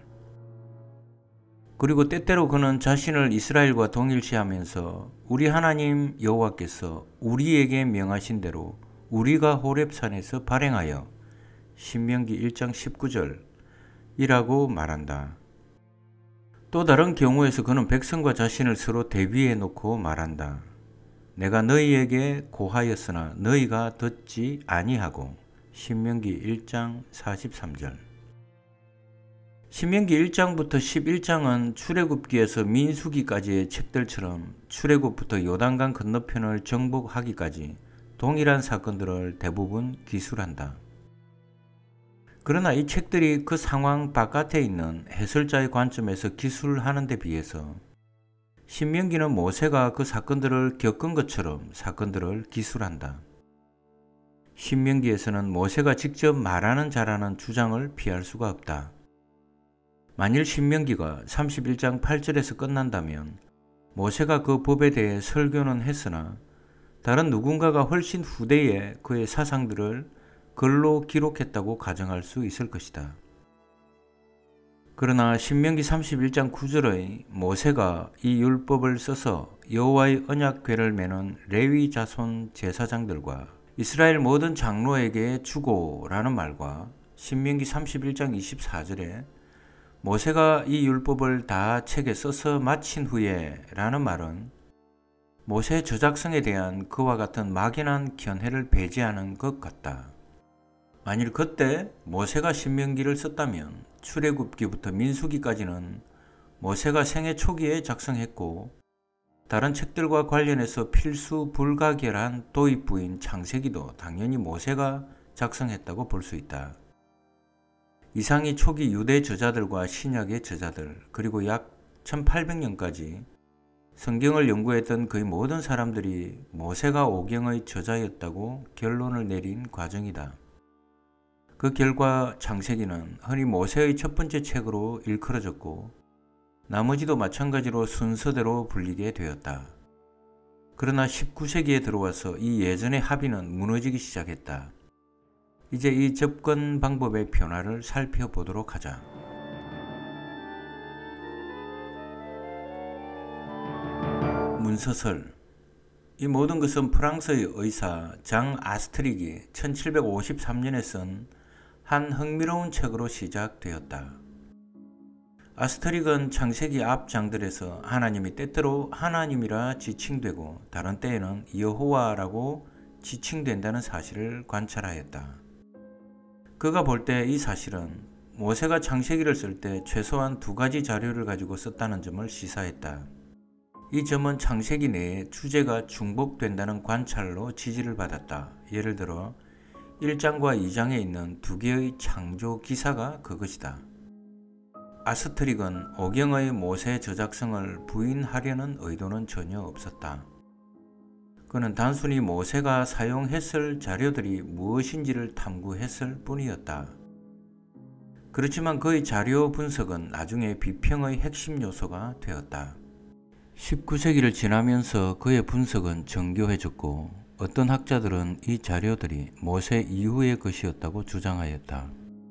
그리고 때때로 그는 자신을 이스라엘과 동일시하면서 우리 하나님 여호와께서 우리에게 명하신 대로 우리가 호렙산에서 발행하여 신명기 일 장 십구 절이라고 말한다. 또 다른 경우에서 그는 백성과 자신을 서로 대비해 놓고 말한다. 내가 너희에게 고하였으나 너희가 듣지 아니하고 신명기 일 장 사십삼 절. 신명기 일 장부터 십일 장은 출애굽기에서 민수기까지의 책들처럼 출애굽부터 요단강 건너편을 정복하기까지 동일한 사건들을 대부분 기술한다. 그러나 이 책들이 그 상황 바깥에 있는 해설자의 관점에서 기술하는 데 비해서 신명기는 모세가 그 사건들을 겪은 것처럼 사건들을 기술한다. 신명기에서는 모세가 직접 말하는 자라는 주장을 피할 수가 없다. 만일 신명기가 삼십일 장 팔 절에서 끝난다면 모세가 그 법에 대해 설교는 했으나 다른 누군가가 훨씬 후대에 그의 사상들을 글로 기록했다고 가정할 수 있을 것이다. 그러나 신명기 삼십일 장 구 절의 모세가 이 율법을 써서 여호와의 언약궤를 메는 레위 자손 제사장들과 이스라엘 모든 장로에게 주고라는 말과 신명기 삼십일 장 이십사 절에 모세가 이 율법을 다 책에 써서 마친 후에 라는 말은 모세 저작성에 대한 그와 같은 막연한 견해를 배제하는 것 같다. 만일 그때 모세가 신명기를 썼다면 출애굽기부터 민수기까지는 모세가 생애 초기에 작성했고 다른 책들과 관련해서 필수 불가결한 도입부인 창세기도 당연히 모세가 작성했다고 볼 수 있다. 이상이 초기 유대 저자들과 신약의 저자들 그리고 약 천팔백 년까지 성경을 연구했던 거의 모든 사람들이 모세가 오경의 저자였다고 결론을 내린 과정이다. 그 결과 창세기는 흔히 모세의 첫 번째 책으로 일컬어졌고 나머지도 마찬가지로 순서대로 불리게 되었다. 그러나 십구 세기에 들어와서 이 예전의 합의는 무너지기 시작했다. 이제 이 접근 방법의 변화를 살펴보도록 하자. 문서설. 이 모든 것은 프랑스의 의사 장 아스트릭이 천칠백오십삼 년에 쓴 한 흥미로운 책으로 시작되었다. 아스트릭은 창세기 앞 장들에서 하나님이 때때로 하나님이라 지칭되고 다른 때에는 여호와라고 지칭된다는 사실을 관찰하였다. 그가 볼 때 이 사실은 모세가 창세기를 쓸 때 최소한 두 가지 자료를 가지고 썼다는 점을 시사했다. 이 점은 창세기 내에 주제가 중복된다는 관찰로 지지를 받았다. 예를 들어 일 장과 이 장에 있는 두 개의 창조 기사가 그것이다. 아스트릭은 오경의 모세 저작성을 부인하려는 의도는 전혀 없었다. 그는 단순히 모세가 사용했을 자료들이 무엇인지를 탐구했을 뿐이었다. 그렇지만 그의 자료 분석은 나중에 비평의 핵심 요소가 되었다. 십구 세기를 지나면서 그의 분석은 정교해졌고 어떤 학자들은 이 자료들이 모세 이후의 것이었다고 주장하였다.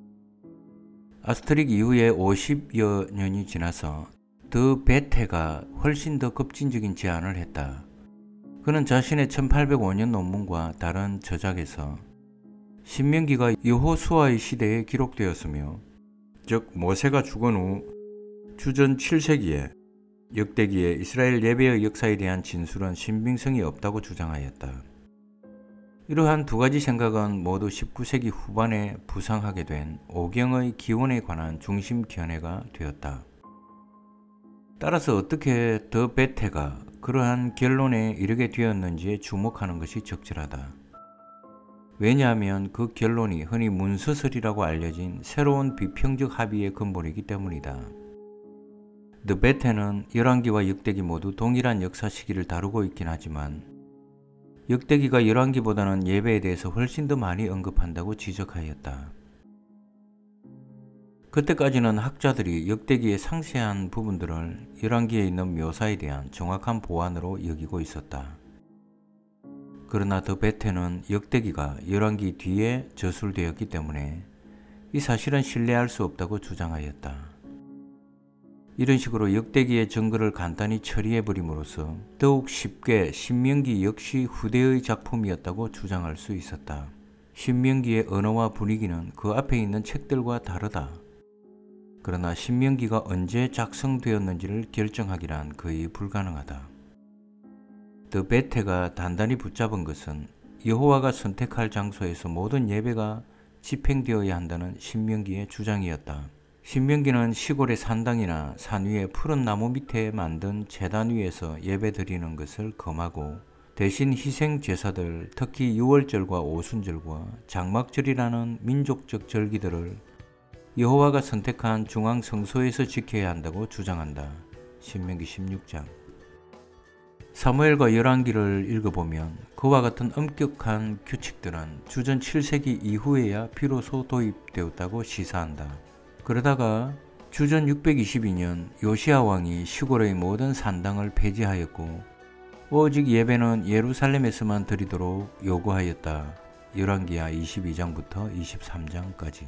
아스트릭 이후에 오십여 년이 지나서 더 베테가 훨씬 더 급진적인 제안을 했다. 그는 자신의 천팔백오 년 논문과 다른 저작에서 신명기가 여호수아의 시대에 기록되었으며 즉 모세가 죽은 후 주전 칠 세기에 역대기에 이스라엘 예배의 역사에 대한 진술은 신빙성이 없다고 주장하였다. 이러한 두 가지 생각은 모두 십구 세기 후반에 부상하게 된 오경의 기원에 관한 중심 견해가 되었다. 따라서 어떻게 더 베테가 그러한 결론에 이르게 되었는지에 주목하는 것이 적절하다. 왜냐하면 그 결론이 흔히 문서설이라고 알려진 새로운 비평적 합의의 근본이기 때문이다. 더 베테는 열왕기와 역대기 모두 동일한 역사 시기를 다루고 있긴 하지만 역대기가 열왕기보다는 예배에 대해서 훨씬 더 많이 언급한다고 지적하였다. 그때까지는 학자들이 역대기의 상세한 부분들을 열왕기에 있는 묘사에 대한 정확한 보완으로 여기고 있었다. 그러나 더 베테는 역대기가 열왕기 뒤에 저술되었기 때문에 이 사실은 신뢰할 수 없다고 주장하였다. 이런 식으로 역대기의 증거를 간단히 처리해버림으로써 더욱 쉽게 신명기 역시 후대의 작품이었다고 주장할 수 있었다. 신명기의 언어와 분위기는 그 앞에 있는 책들과 다르다. 그러나 신명기가 언제 작성되었는지를 결정하기란 거의 불가능하다. 더 베테가 단단히 붙잡은 것은 여호와가 선택할 장소에서 모든 예배가 집행되어야 한다는 신명기의 주장이었다. 신명기는 시골의 산당이나 산 위에 푸른 나무 밑에 만든 제단 위에서 예배드리는 것을 금하고 대신 희생 제사들, 특히 유월절과 오순절과 장막절이라는 민족적 절기들을 여호와가 선택한 중앙 성소에서 지켜야 한다고 주장한다. 신명기 십육 장. 사무엘과 열왕기를 읽어보면 그와 같은 엄격한 규칙들은 주전 칠 세기 이후에야 비로소 도입되었다고 시사한다. 그러다가 주전 육백이십이 년 요시야 왕이 시골의 모든 산당을 폐지하였고 오직 예배는 예루살렘에서만 드리도록 요구하였다. 열왕기하 이십이 장부터 이십삼 장까지.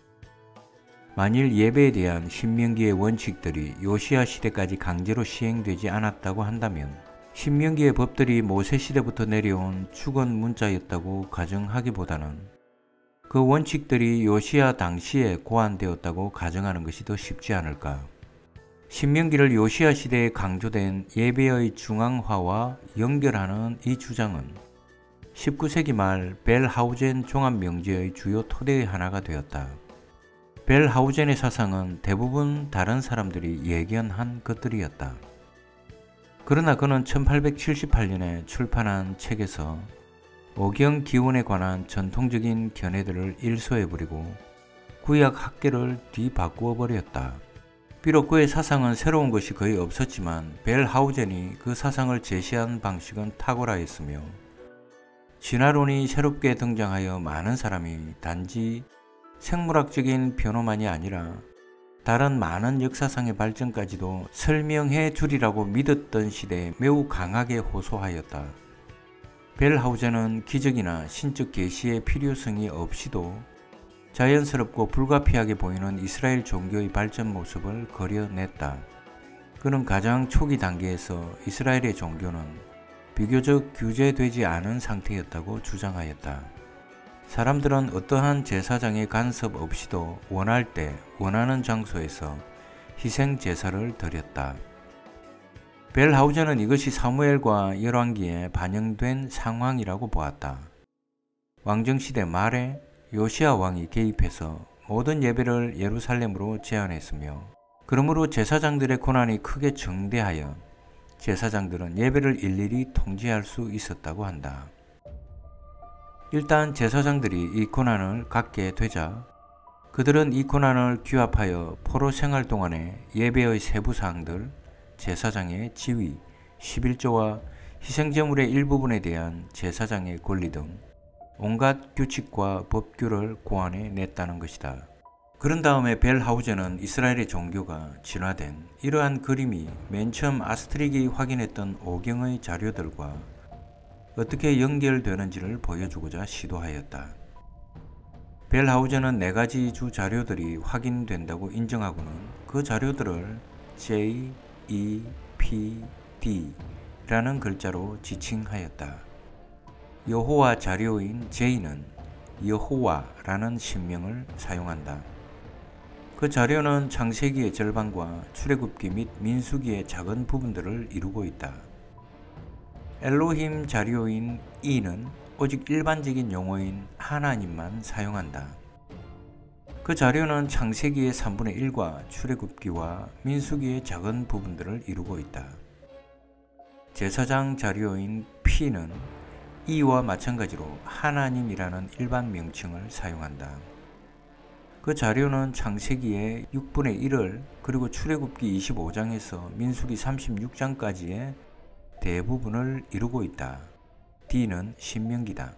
만일 예배에 대한 신명기의 원칙들이 요시야 시대까지 강제로 시행되지 않았다고 한다면 신명기의 법들이 모세 시대부터 내려온 축원 문자였다고 가정하기보다는 그 원칙들이 요시야 당시에 고안되었다고 가정하는 것이 더 쉽지 않을까. 신명기를 요시야 시대에 강조된 예배의 중앙화와 연결하는 이 주장은 십구 세기 말 벨하우젠 종합명제의 주요 토대의 하나가 되었다. 벨하우젠의 사상은 대부분 다른 사람들이 예견한 것들이었다. 그러나 그는 천팔백칠십팔 년에 출판한 책에서 오경 기원에 관한 전통적인 견해들을 일소해버리고 구약 학계를 뒤바꾸어 버렸다. 비록 그의 사상은 새로운 것이 거의 없었지만 벨하우젠이 그 사상을 제시한 방식은 탁월하였으며 진화론이 새롭게 등장하여 많은 사람이 단지 생물학적인 변호만이 아니라 다른 많은 역사상의 발전까지도 설명해 주리라고 믿었던 시대에 매우 강하게 호소하였다. 벨하우젠은 기적이나 신적 계시의 필요성이 없이도 자연스럽고 불가피하게 보이는 이스라엘 종교의 발전 모습을 그려냈다. 그는 가장 초기 단계에서 이스라엘의 종교는 비교적 규제되지 않은 상태였다고 주장하였다. 사람들은 어떠한 제사장의 간섭 없이도 원할 때 원하는 장소에서 희생 제사를 드렸다. 벨하우젠은 이것이 사무엘과 열왕기에 반영된 상황이라고 보았다. 왕정시대 말에 요시야 왕이 개입해서 모든 예배를 예루살렘으로 제한했으며 그러므로 제사장들의 권한이 크게 증대하여 제사장들은 예배를 일일이 통제할 수 있었다고 한다. 일단 제사장들이 이 권한을 갖게 되자 그들은 이 권한을 규합하여 포로 생활 동안의 예배의 세부 사항들, 제사장의 지위, 십일조와 희생제물의 일부분에 대한 제사장의 권리 등 온갖 규칙과 법규를 고안해 냈다는 것이다. 그런 다음에 벨하우젠은 이스라엘의 종교가 진화된 이러한 그림이 맨 처음 아스트릭이 확인했던 오경의 자료들과 어떻게 연결되는지를 보여주고자 시도하였다. 벨하우젠은 네 가지 주 자료들이 확인된다고 인정하고는 그 자료들을 J, E, P, D라는 글자로 지칭하였다. 여호와 자료인 J는 여호와라는 신명을 사용한다. 그 자료는 창세기의 절반과 출애굽기 및 민수기의 작은 부분들을 이루고 있다. 엘로힘 자료인 E는 오직 일반적인 용어인 하나님만 사용한다. 그 자료는 창세기의 삼분의 일과 출애굽기와 민수기의 작은 부분들을 이루고 있다. 제사장 자료인 P는 E와 마찬가지로 하나님이라는 일반 명칭을 사용한다. 그 자료는 창세기의 육분의 일을 그리고 출애굽기 이십오 장에서 민수기 삼십육 장까지의 대부분을 이루고 있다. D는 신명기다.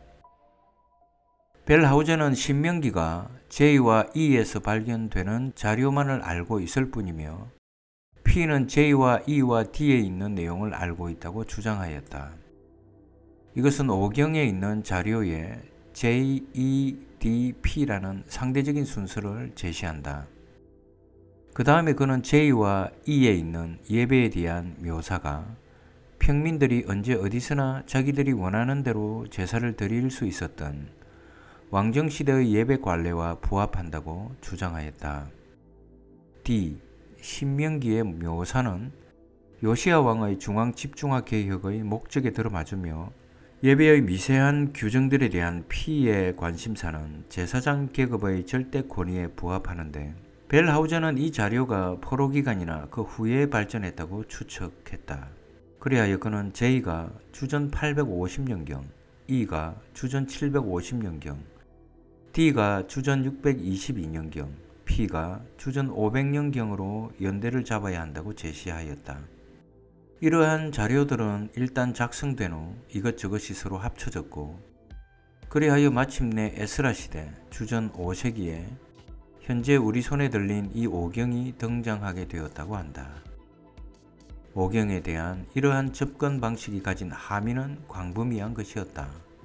벨하우제는 신명기가 J와 E에서 발견되는 자료만을 알고 있을 뿐이며 P는 J와 E와 D에 있는 내용을 알고 있다고 주장하였다. 이것은 오경에 있는 자료에 J, E, D, P라는 상대적인 순서를 제시한다. 그 다음에 그는 J와 E에 있는 예배에 대한 묘사가 평민들이 언제 어디서나 자기들이 원하는 대로 제사를 드릴 수 있었던 왕정시대의 예배 관례와 부합한다고 주장하였다. D. 신명기의 묘사는 요시야 왕의 중앙 집중화 개혁의 목적에 들어맞으며 예배의 미세한 규정들에 대한 P의 관심사는 제사장 계급의 절대 권위에 부합하는데 벨하우제는 이 자료가 포로기간이나 그 후에 발전했다고 추측했다. 그리하여 그는 J가 주전 팔백오십 년경, E가 주전 칠백오십 년경, D가 주전 육백이십이 년경, P가 주전 오백 년경으로 연대를 잡아야 한다고 제시하였다. 이러한 자료들은 일단 작성된 후 이것저것이 서로 합쳐졌고 그리하여 마침내 에스라 시대 주전 오 세기에 현재 우리 손에 들린 이 오경이 등장하게 되었다고 한다. 오경에 대한 이러한 접근 방식이 가진 함의는 광범위한 것이었다.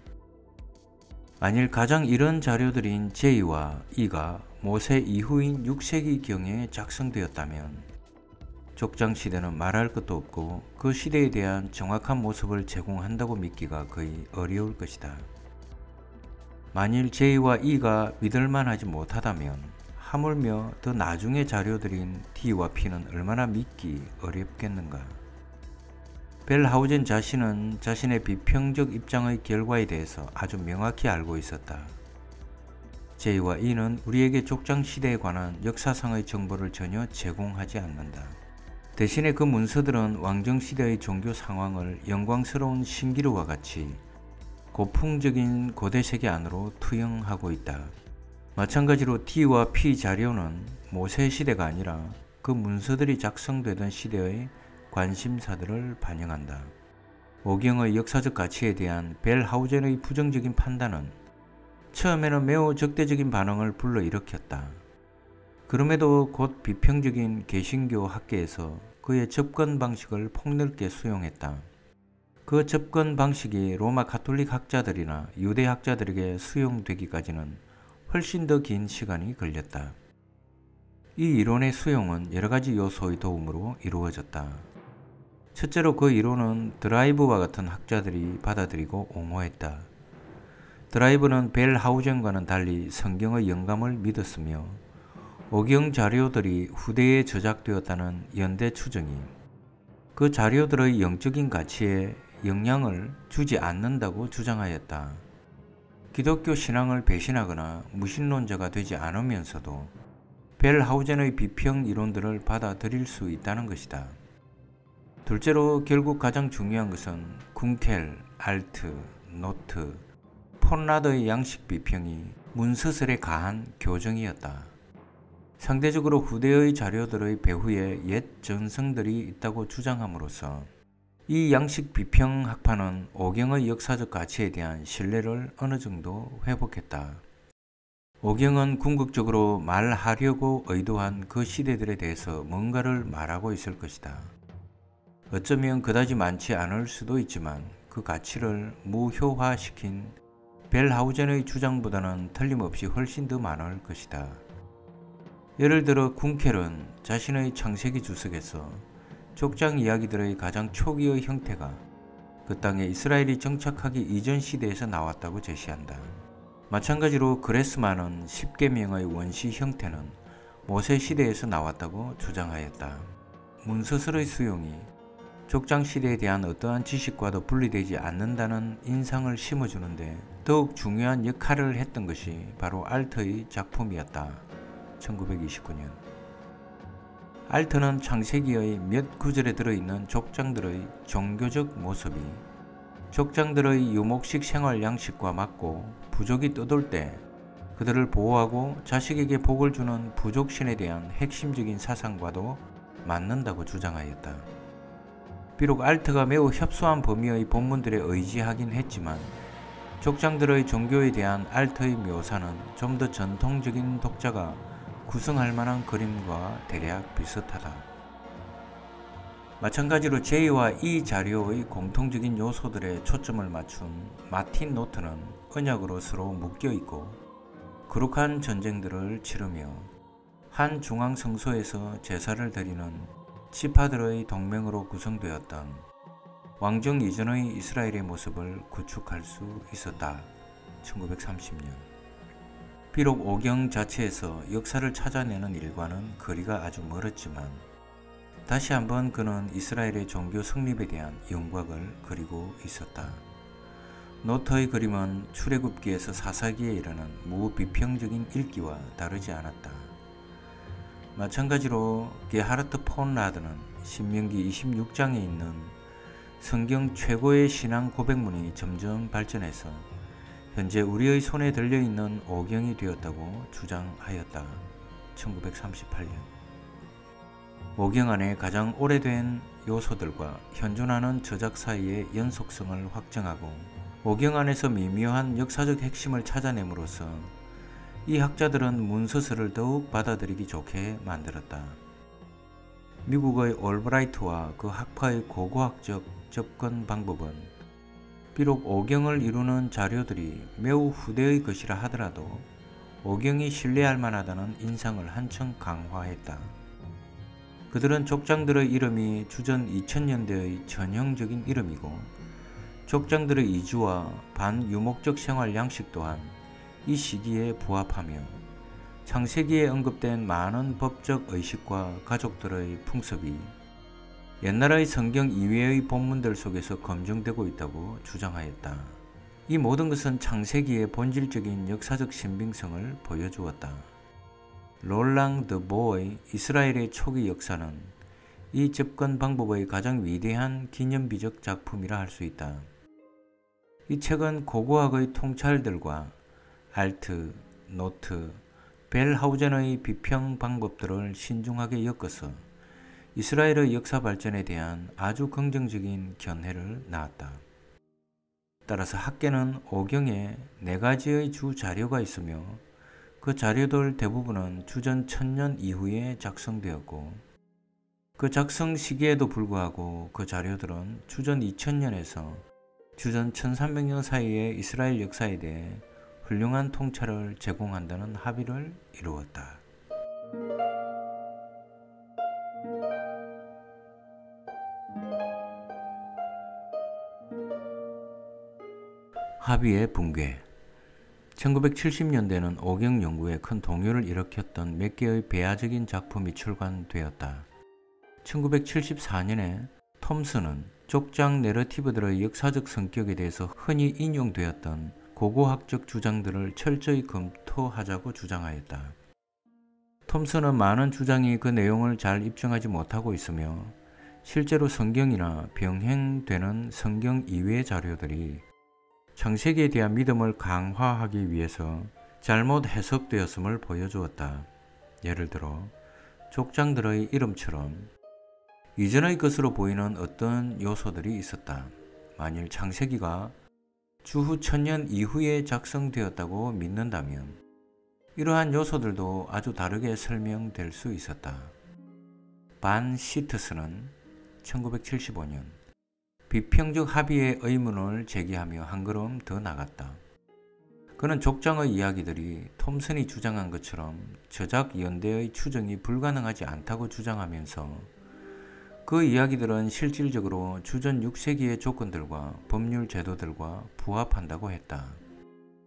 만일 가장 이런 자료들인 J와 E가 모세 이후인 육 세기경에 작성되었다면 족장시대는 말할 것도 없고 그 시대에 대한 정확한 모습을 제공한다고 믿기가 거의 어려울 것이다. 만일 J와 E가 믿을만하지 못하다면 하물며 더 나중의 자료들인 D와 P는 얼마나 믿기 어렵겠는가. 벨하우젠 자신은 자신의 비평적 입장의 결과에 대해서 아주 명확히 알고 있었다. J와 E는 우리에게 족장시대에 관한 역사상의 정보를 전혀 제공하지 않는다. 대신에 그 문서들은 왕정시대의 종교 상황을 영광스러운 신기루와 같이 고풍적인 고대세계 안으로 투영하고 있다. 마찬가지로 D와 P 자료는 모세 시대가 아니라 그 문서들이 작성되던 시대의 관심사들을 반영한다. 오경의 역사적 가치에 대한 벨하우젠의 부정적인 판단은 처음에는 매우 적대적인 반응을 불러일으켰다. 그럼에도 곧 비평적인 개신교 학계에서 그의 접근 방식을 폭넓게 수용했다. 그 접근 방식이 로마 가톨릭 학자들이나 유대 학자들에게 수용되기까지는 훨씬 더 긴 시간이 걸렸다. 이 이론의 수용은 여러 가지 요소의 도움으로 이루어졌다. 첫째로 그 이론은 드라이브와 같은 학자들이 받아들이고 옹호했다. 드라이브는 벨하우젠과는 달리 성경의 영감을 믿었으며 오경 자료들이 후대에 저작되었다는 연대 추정이 그 자료들의 영적인 가치에 영향을 주지 않는다고 주장하였다. 기독교 신앙을 배신하거나 무신론자가 되지 않으면서도 벨하우젠의 비평 이론들을 받아들일 수 있다는 것이다. 둘째로 결국 가장 중요한 것은 궁켈, 알트, 노트, 폰라드의 양식 비평이 문서설에 가한 교정이었다. 상대적으로 후대의 자료들의 배후에 옛 전성들이 있다고 주장함으로써 이 양식 비평 학파는 오경의 역사적 가치에 대한 신뢰를 어느 정도 회복했다. 오경은 궁극적으로 말하려고 의도한 그 시대들에 대해서 뭔가를 말하고 있을 것이다. 어쩌면 그다지 많지 않을 수도 있지만 그 가치를 무효화시킨 벨하우젠의 주장보다는 틀림없이 훨씬 더 많을 것이다. 예를 들어 궁켈은 자신의 창세기 주석에서 족장 이야기들의 가장 초기의 형태가 그 땅에 이스라엘이 정착하기 이전 시대에서 나왔다고 제시한다. 마찬가지로 그레스만은 십계명의 원시 형태는 모세 시대에서 나왔다고 주장하였다. 문서설의 수용이 족장 시대에 대한 어떠한 지식과도 분리되지 않는다는 인상을 심어주는데 더욱 중요한 역할을 했던 것이 바로 알트의 작품이었다. 천구백이십구 년. 알트는 창세기의 몇 구절에 들어있는 족장들의 종교적 모습이 족장들의 유목식 생활 양식과 맞고 부족이 떠돌 때 그들을 보호하고 자식에게 복을 주는 부족신에 대한 핵심적인 사상과도 맞는다고 주장하였다. 비록 알트가 매우 협소한 범위의 본문들에 의지하긴 했지만 족장들의 종교에 대한 알트의 묘사는 좀 더 전통적인 독자가 구성할 만한 그림과 대략 비슷하다. 마찬가지로 제이와 이 자료의 공통적인 요소들에 초점을 맞춘 마틴 노트는 언약으로 서로 묶여있고 거룩한 전쟁들을 치르며 한 중앙 성소에서 제사를 드리는 지파들의 동맹으로 구성되었던 왕정 이전의 이스라엘의 모습을 구축할 수 있었다. 천구백삼십 년. 비록 오경 자체에서 역사를 찾아내는 일과는 거리가 아주 멀었지만 다시 한번 그는 이스라엘의 종교 성립에 대한 영곽을 그리고 있었다. 노트의 그림은 출애굽기에서 사사기에 이르는 무비평적인 읽기와 다르지 않았다. 마찬가지로 게하르트 폰 라드는 신명기 이십육 장에 있는 성경 최고의 신앙 고백문이 점점 발전해서 현재 우리의 손에 들려있는 오경이 되었다고 주장하였다. 천구백삼십팔 년. 오경 안에 가장 오래된 요소들과 현존하는 저작 사이의 연속성을 확정하고 오경 안에서 미묘한 역사적 핵심을 찾아냄으로써 이 학자들은 문서설을 더욱 받아들이기 좋게 만들었다. 미국의 올브라이트와 그 학파의 고고학적 접근 방법은 비록 오경을 이루는 자료들이 매우 후대의 것이라 하더라도 오경이 신뢰할 만하다는 인상을 한층 강화했다. 그들은 족장들의 이름이 주전 이천 년대의 전형적인 이름이고 족장들의 이주와 반유목적 생활 양식 또한 이 시기에 부합하며 창세기에 언급된 많은 법적 의식과 가족들의 풍습이 옛날의 성경 이외의 본문들 속에서 검증되고 있다고 주장하였다. 이 모든 것은 창세기의 본질적인 역사적 신빙성을 보여주었다. 롤랑 드보의 이스라엘의 초기 역사는 이 접근 방법의 가장 위대한 기념비적 작품이라 할 수 있다. 이 책은 고고학의 통찰들과 알트, 노트, 벨하우젠의 비평 방법들을 신중하게 엮어서 이스라엘의 역사 발전에 대한 아주 긍정적인 견해를 낳았다. 따라서 학계는 오경에 네 가지의 주 자료가 있으며 그 자료들 대부분은 주전 천 년 이후에 작성되었고 그 작성 시기에도 불구하고 그 자료들은 주전 이천 년에서 주전 천삼백 년 사이의 이스라엘 역사에 대해 훌륭한 통찰을 제공한다는 합의를 이루었다. 합의의 붕괴. 천구백칠십 년대는 오경 연구에 큰 동요를 일으켰던 몇 개의 배아적인 작품이 출간되었다. 천구백칠십사 년에 톰슨은 족장 내러티브들의 역사적 성격에 대해서 흔히 인용되었던 고고학적 주장들을 철저히 검토하자고 주장하였다. 톰슨은 많은 주장이 그 내용을 잘 입증하지 못하고 있으며 실제로 성경이나 병행되는 성경 이외의 자료들이 창세기에 대한 믿음을 강화하기 위해서 잘못 해석되었음을 보여주었다. 예를 들어 족장들의 이름처럼 이전의 것으로 보이는 어떤 요소들이 있었다. 만일 창세기가 주후 천년 이후에 작성되었다고 믿는다면 이러한 요소들도 아주 다르게 설명될 수 있었다. 반 시트스는 천구백칠십오 년 비평적 합의의 의문을 제기하며 한 걸음 더 나갔다. 그는 족장의 이야기들이 톰슨이 주장한 것처럼 저작 연대의 추정이 불가능하지 않다고 주장하면서 그 이야기들은 실질적으로 주전 육 세기의 조건들과 법률 제도들과 부합한다고 했다.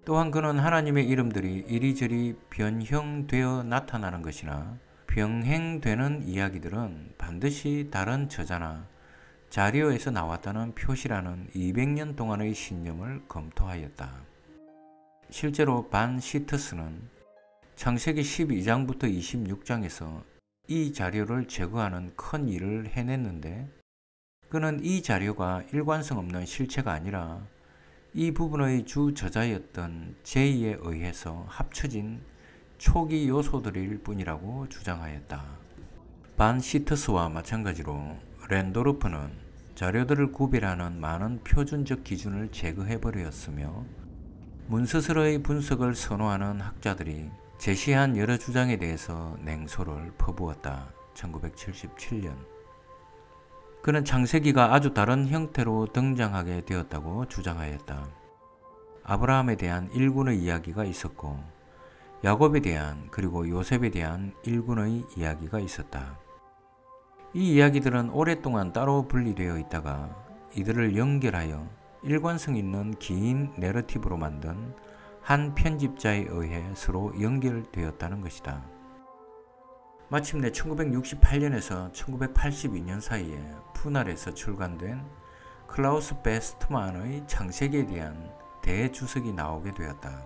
또한 그는 하나님의 이름들이 이리저리 변형되어 나타나는 것이나 병행되는 이야기들은 반드시 다른 저자나 자료에서 나왔다는 표시라는 이백 년 동안의 신념을 검토하였다. 실제로 반 시터스는 창세기 십이 장부터 이십육 장에서 이 자료를 제거하는 큰 일을 해냈는데, 그는 이 자료가 일관성 없는 실체가 아니라 이 부분의 주 저자였던 제이에 의해서 합쳐진 초기 요소들일 뿐이라고 주장하였다. 반 시터스와 마찬가지로 랜도르프는 자료들을 구별하는 많은 표준적 기준을 제거해버렸으며, 문서설의 분석을 선호하는 학자들이 제시한 여러 주장에 대해서 냉소를 퍼부었다. 천구백칠십칠 년. 그는 창세기가 아주 다른 형태로 등장하게 되었다고 주장하였다. 아브라함에 대한 일군의 이야기가 있었고, 야곱에 대한 그리고 요셉에 대한 일군의 이야기가 있었다. 이 이야기들은 오랫동안 따로 분리되어 있다가 이들을 연결하여 일관성 있는 긴 내러티브로 만든 한 편집자에 의해 서로 연결되었다는 것이다. 마침내 천구백육십팔 년에서 천구백팔십이 년 사이에 푸날에서 출간된 클라우스 베스트만의 창세기에 대한 대주석이 나오게 되었다.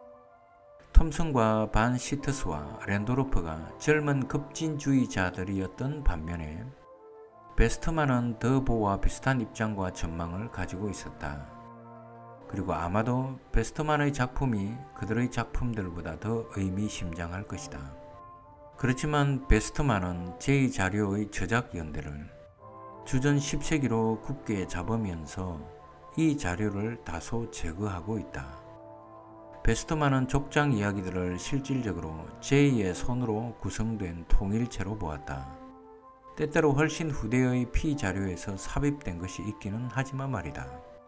톰슨과 반 시터스와 랜도르프가 젊은 급진주의자들이었던 반면에 베스트만은 더보와 비슷한 입장과 전망을 가지고 있었다. 그리고 아마도 베스트만의 작품이 그들의 작품들보다 더 의미심장할 것이다. 그렇지만 베스트만은 제이 자료의 저작 연대를 주전 십 세기로 굳게 잡으면서 이 자료를 다소 제거하고 있다. 베스트만은 족장 이야기들을 실질적으로 제이의 손으로 구성된 통일체로 보았다. 때때로 훨씬 후대의 피자료에서 삽입된 것이 있기는 하지만 말이다.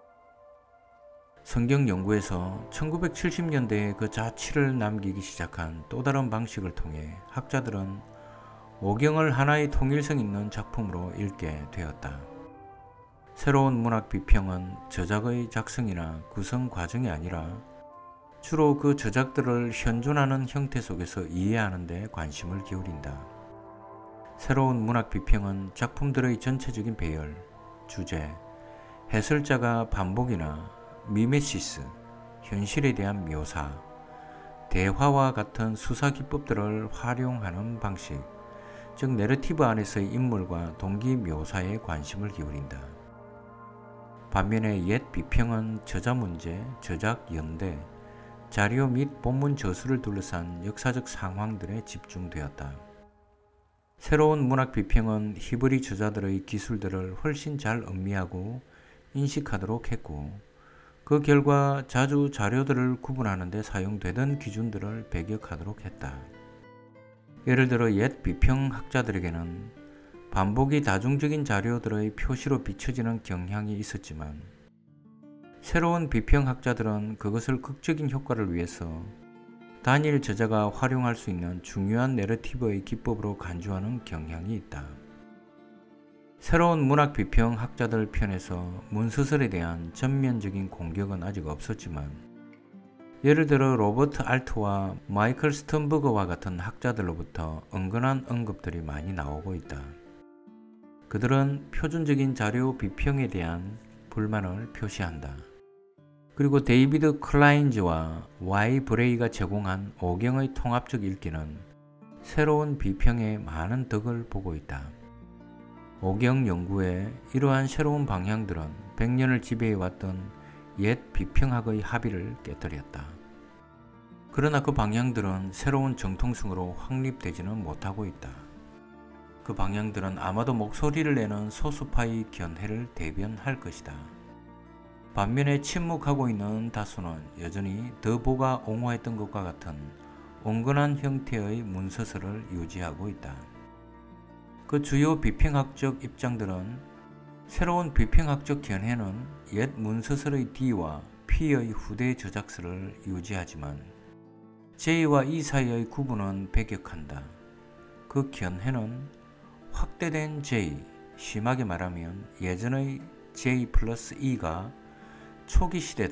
성경 연구에서 천구백칠십 년대에 그 자취를 남기기 시작한 또 다른 방식을 통해 학자들은 오경을 하나의 통일성 있는 작품으로 읽게 되었다. 새로운 문학 비평은 저작의 작성이나 구성 과정이 아니라 주로 그 저작들을 현존하는 형태 속에서 이해하는 데 관심을 기울인다. 새로운 문학 비평은 작품들의 전체적인 배열, 주제, 해설자가 반복이나 미메시스, 현실에 대한 묘사, 대화와 같은 수사 기법들을 활용하는 방식, 즉 내러티브 안에서의 인물과 동기 묘사에 관심을 기울인다. 반면에 옛 비평은 저자 문제, 저작 연대, 자료 및 본문 저수를 둘러싼 역사적 상황들에 집중되었다. 새로운 문학 비평은 히브리 저자들의 기술들을 훨씬 잘 음미하고 인식하도록 했고, 그 결과 자주 자료들을 구분하는 데 사용되던 기준들을 배격하도록 했다. 예를 들어 옛 비평학자들에게는 반복이 다중적인 자료들의 표시로 비춰지는 경향이 있었지만, 새로운 비평학자들은 그것을 극적인 효과를 위해서 단일 저자가 활용할 수 있는 중요한 내러티브의 기법으로 간주하는 경향이 있다. 새로운 문학 비평 학자들 편에서 문서설에 대한 전면적인 공격은 아직 없었지만, 예를 들어 로버트 알트와 마이클 스턴버거와 같은 학자들로부터 은근한 언급들이 많이 나오고 있다. 그들은 표준적인 자료 비평에 대한 불만을 표시한다. 그리고 데이비드 클라인즈와 와이 브레이가 제공한 오경의 통합적 읽기는 새로운 비평에 많은 덕을 보고 있다. 오경 연구의 이러한 새로운 방향들은 백 년을 지배해왔던 옛 비평학의 합의를 깨뜨렸다. 그러나 그 방향들은 새로운 정통성으로 확립되지는 못하고 있다. 그 방향들은 아마도 목소리를 내는 소수파의 견해를 대변할 것이다. 반면에 침묵하고 있는 다수는 여전히 더보가 옹호했던 것과 같은 온건한 형태의 문서설을 유지하고 있다. 그 주요 비평학적 입장들은 새로운 비평학적 견해는 옛 문서설의 D와 P의 후대 저작설을 유지하지만 J와 E 사이의 구분은 배격한다. 그 견해는 확대된 J, 심하게 말하면 예전의 J 플러스 E가 초기 시대들,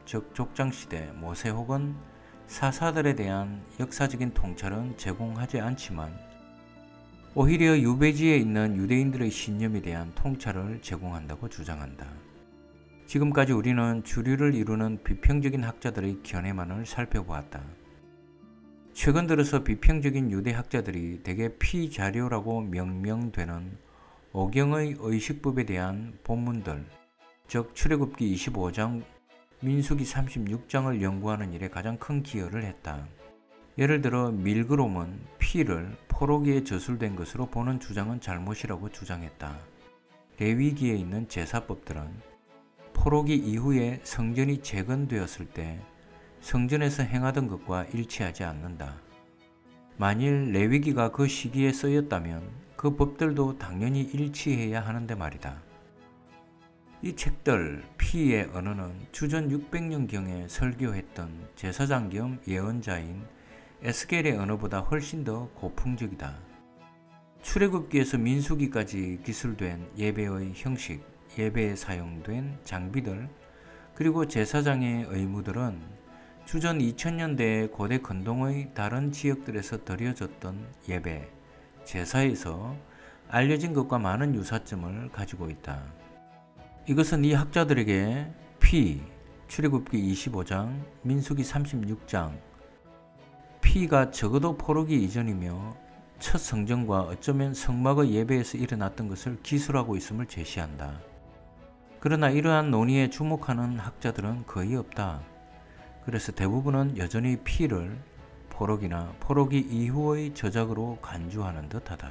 즉 족장시대, 모세 혹은 사사들에 대한 역사적인 통찰은 제공하지 않지만 오히려 유배지에 있는 유대인들의 신념에 대한 통찰을 제공한다고 주장한다. 지금까지 우리는 주류를 이루는 비평적인 학자들의 견해만을 살펴보았다. 최근 들어서 비평적인 유대 학자들이 대개 피자료라고 명명되는 오경의 의식법에 대한 본문들, 즉 출애굽기 이십오 장, 민수기 삼십육 장을 연구하는 일에 가장 큰 기여를 했다. 예를 들어 밀그롬은 피를 포로기에 저술된 것으로 보는 주장은 잘못이라고 주장했다. 레위기에 있는 제사법들은 포로기 이후에 성전이 재건되었을 때 성전에서 행하던 것과 일치하지 않는다. 만일 레위기가 그 시기에 쓰였다면 그 법들도 당연히 일치해야 하는데 말이다. 이 책들 피의 언어는 주전 육백 년경에 설교했던 제사장 겸 예언자인 에스겔의 언어보다 훨씬 더 고풍적이다. 출애굽기에서 민수기까지 기술된 예배의 형식, 예배에 사용된 장비들, 그리고 제사장의 의무들은 주전 이천 년대의 고대 근동의 다른 지역들에서 드려졌던 예배, 제사에서 알려진 것과 많은 유사점을 가지고 있다. 이것은 이 학자들에게 피, 출애굽기 이십오 장, 민수기 삼십육 장, 피가 적어도 포로기 이전이며 첫 성전과 어쩌면 성막의 예배에서 일어났던 것을 기술하고 있음을 제시한다. 그러나 이러한 논의에 주목하는 학자들은 거의 없다. 그래서 대부분은 여전히 피를 포로기나 포로기 이후의 저작으로 간주하는 듯하다.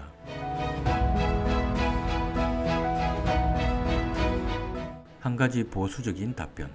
한 가지 보수적인 답변.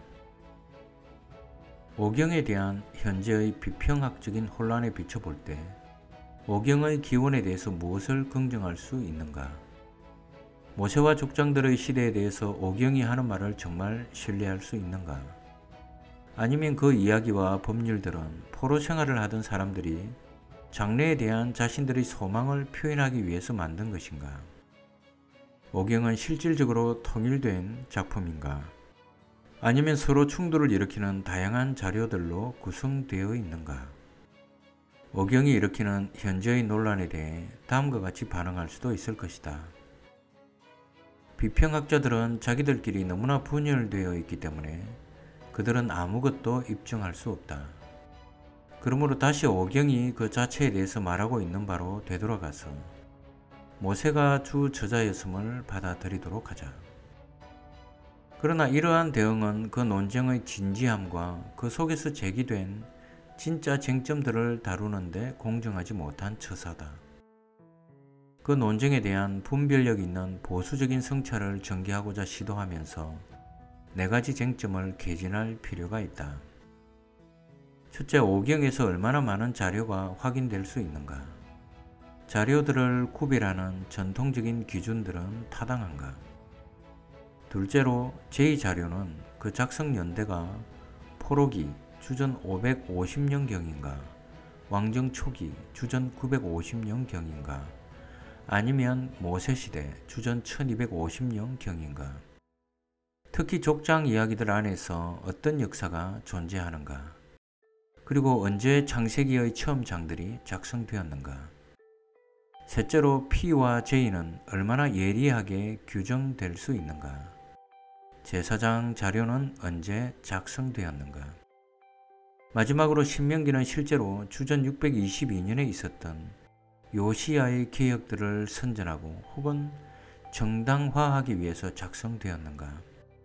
오경에 대한 현재의 비평학적인 혼란에 비춰볼 때 오경의 기원에 대해서 무엇을 긍정할 수 있는가? 모세와 족장들의 시대에 대해서 오경이 하는 말을 정말 신뢰할 수 있는가? 아니면 그 이야기와 법률들은 포로 생활을 하던 사람들이 장래에 대한 자신들의 소망을 표현하기 위해서 만든 것인가? 오경은 실질적으로 통일된 작품인가? 아니면 서로 충돌을 일으키는 다양한 자료들로 구성되어 있는가? 오경이 일으키는 현재의 논란에 대해 다음과 같이 반응할 수도 있을 것이다. 비평학자들은 자기들끼리 너무나 분열되어 있기 때문에 그들은 아무것도 입증할 수 없다. 그러므로 다시 오경이 그 자체에 대해서 말하고 있는 바로 되돌아가서 모세가 주 저자였음을 받아들이도록 하자. 그러나 이러한 대응은 그 논쟁의 진지함과 그 속에서 제기된 진짜 쟁점들을 다루는데 공정하지 못한 처사다. 그 논쟁에 대한 분별력 있는 보수적인 성찰을 전개하고자 시도하면서 네 가지 쟁점을 개진할 필요가 있다. 첫째, 오경에서 얼마나 많은 자료가 확인될 수 있는가? 자료들을 구별하는 전통적인 기준들은 타당한가? 둘째로, 제이 자료는 그 작성 연대가 포로기 주전 오백오십 년경인가, 왕정 초기 주전 구백오십 년경인가, 아니면 모세시대 주전 천이백오십 년경인가? 특히 족장 이야기들 안에서 어떤 역사가 존재하는가? 그리고 언제 창세기의 처음 장들이 작성되었는가? 셋째로, P와 J는 얼마나 예리하게 규정될 수 있는가? 제사장 자료는 언제 작성되었는가? 마지막으로 신명기는 실제로 주전 육백이십이 년에 있었던 요시야의 개혁들을 선전하고 혹은 정당화하기 위해서 작성되었는가?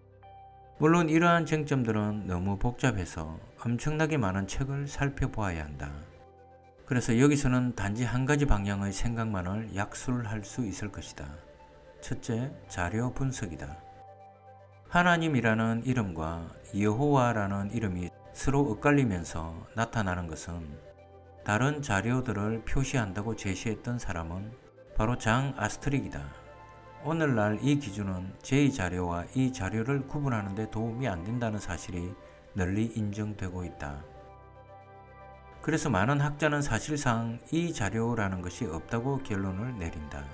물론 이러한 쟁점들은 너무 복잡해서 엄청나게 많은 책을 살펴보아야 한다. 그래서 여기서는 단지 한 가지 방향의 생각만을 약술할 수 있을 것이다. 첫째, 자료 분석이다. 하나님이라는 이름과 여호와라는 이름이 서로 엇갈리면서 나타나는 것은 다른 자료들을 표시한다고 제시했던 사람은 바로 장 아스트릭이다. 오늘날 이 기준은 제이 자료와 이 자료를 구분하는 데 도움이 안 된다는 사실이 널리 인정되고 있다. 그래서 많은 학자는 사실상 이 자료라는 것이 없다고 결론을 내린다.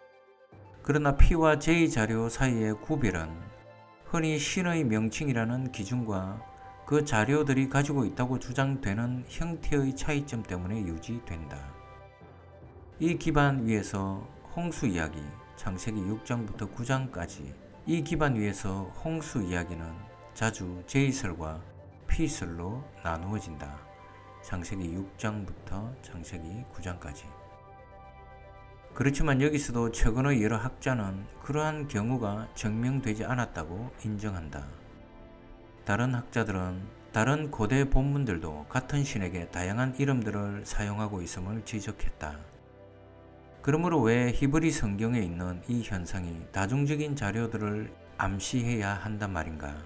그러나 P와 제이 자료 사이의 구별은 흔히 신의 명칭이라는 기준과 그 자료들이 가지고 있다고 주장되는 형태의 차이점 때문에 유지된다. 이 기반 위에서 홍수 이야기, 창세기 육 장부터 구 장까지 이 기반 위에서 홍수 이야기는 자주 제이설과 피설로 나누어진다. 창세기 육 장부터 창세기 구 장까지. 그렇지만 여기서도 최근의 여러 학자는 그러한 경우가 증명되지 않았다고 인정한다. 다른 학자들은 다른 고대 본문들도 같은 신에게 다양한 이름들을 사용하고 있음을 지적했다. 그러므로 왜 히브리 성경에 있는 이 현상이 다중적인 자료들을 암시해야 한단 말인가?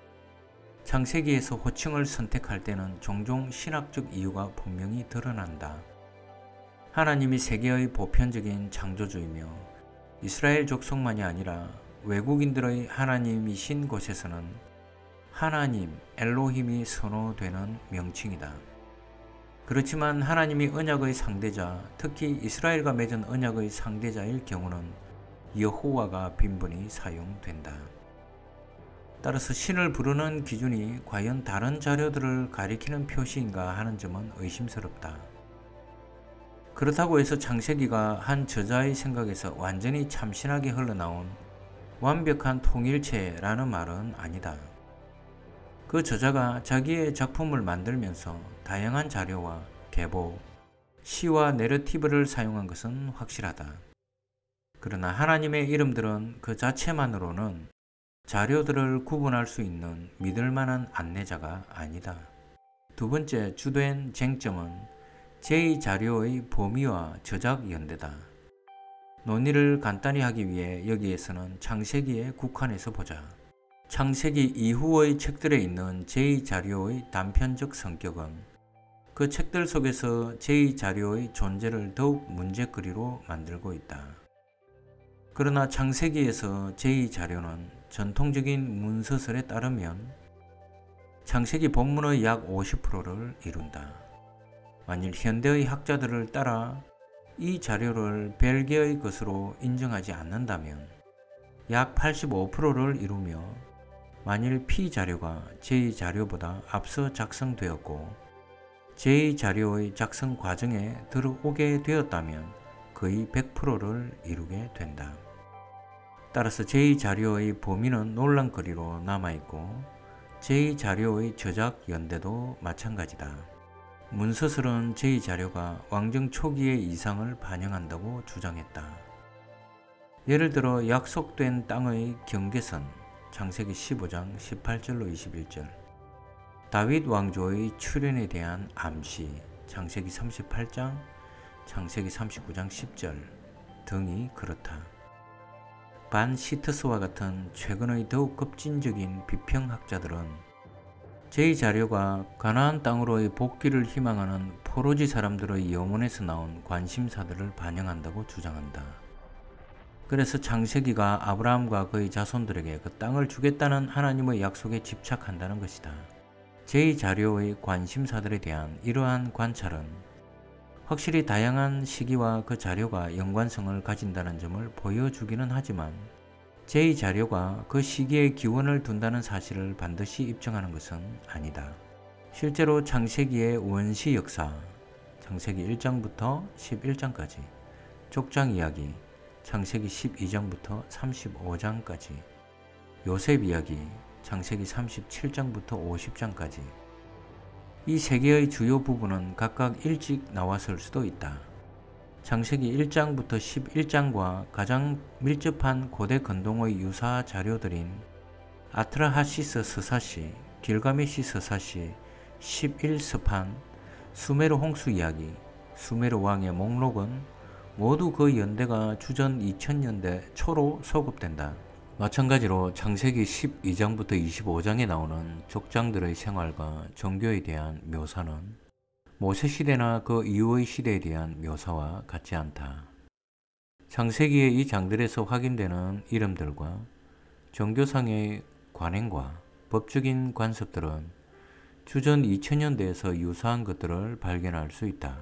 창세기에서 호칭을 선택할 때는 종종 신학적 이유가 분명히 드러난다. 하나님이 세계의 보편적인 창조주이며 이스라엘 족속만이 아니라 외국인들의 하나님이신 곳에서는 하나님, 엘로힘이 선호되는 명칭이다. 그렇지만 하나님이 언약의 상대자, 특히 이스라엘과 맺은 언약의 상대자일 경우는 여호와가 빈번히 사용된다. 따라서 신을 부르는 기준이 과연 다른 자료들을 가리키는 표시인가 하는 점은 의심스럽다. 그렇다고 해서 창세기가 한 저자의 생각에서 완전히 참신하게 흘러나온 완벽한 통일체라는 말은 아니다. 그 저자가 자기의 작품을 만들면서 다양한 자료와 계보, 시와 내러티브를 사용한 것은 확실하다. 그러나 하나님의 이름들은 그 자체만으로는 자료들을 구분할 수 있는 믿을 만한 안내자가 아니다. 두 번째 주된 쟁점은 제이 자료의 범위와 저작 연대다. 논의를 간단히 하기 위해 여기에서는 창세기에 국한해서 보자. 창세기 이후의 책들에 있는 제이 자료의 단편적 성격은 그 책들 속에서 제이 자료의 존재를 더욱 문제거리로 만들고 있다. 그러나 창세기에서 제이 자료는 전통적인 문서설에 따르면 창세기 본문의 약 오십 퍼센트를 이룬다. 만일 현대의 학자들을 따라 이 자료를 벨기에의 것으로 인정하지 않는다면 약 팔십오 퍼센트를 이루며 만일 P 자료가 제이 자료보다 앞서 작성되었고 제이 자료의 작성 과정에 들어오게 되었다면 거의 백 퍼센트를 이루게 된다. 따라서 제이 자료의 범위는 논란거리로 남아있고 제이 자료의 저작 연대도 마찬가지다. 문서설은 제이 자료가 왕정 초기의 이상을 반영한다고 주장했다. 예를 들어 약속된 땅의 경계선 창세기 십오 장 십팔 절로 이십일 절, 다윗 왕조의 출현에 대한 암시 창세기 삼십팔 장, 창세기 삼십구 장 십 절 등이 그렇다. 반 시트스와 같은 최근의 더욱 급진적인 비평학자들은 제이 자료가 가나안 땅으로의 복귀를 희망하는 포로지 사람들의 영혼에서 나온 관심사들을 반영한다고 주장한다. 그래서 창세기가 아브라함과 그의 자손들에게 그 땅을 주겠다는 하나님의 약속에 집착한다는 것이다. 제이 자료의 관심사들에 대한 이러한 관찰은 확실히 다양한 시기와 그 자료가 연관성을 가진다는 점을 보여주기는 하지만 제이 자료가 그 시기에 기원을 둔다는 사실을 반드시 입증하는 것은 아니다. 실제로 창세기의 원시 역사, 창세기 일 장부터 십일 장까지, 족장 이야기, 창세기 십이 장부터 삼십오 장까지, 요셉 이야기, 창세기 삼십칠 장부터 오십 장까지 이 세 개의 주요 부분은 각각 일찍 나왔을 수도 있다. 창세기 일 장부터 십일 장과 가장 밀접한 고대 근동의 유사 자료들인 아트라하시스 서사시, 길가메시 서사시, 십일 서판, 수메르 홍수 이야기, 수메르 왕의 목록은 모두 그 연대가 주전 이천 년대 초로 소급된다. 마찬가지로 창세기 십이 장부터 이십오 장에 나오는 족장들의 생활과 종교에 대한 묘사는 모세시대나 그 이후의 시대에 대한 묘사와 같지 않다. 창세기의 이 장들에서 확인되는 이름들과 종교상의 관행과 법적인 관습들은 주전 이천 년대에서 유사한 것들을 발견할 수 있다.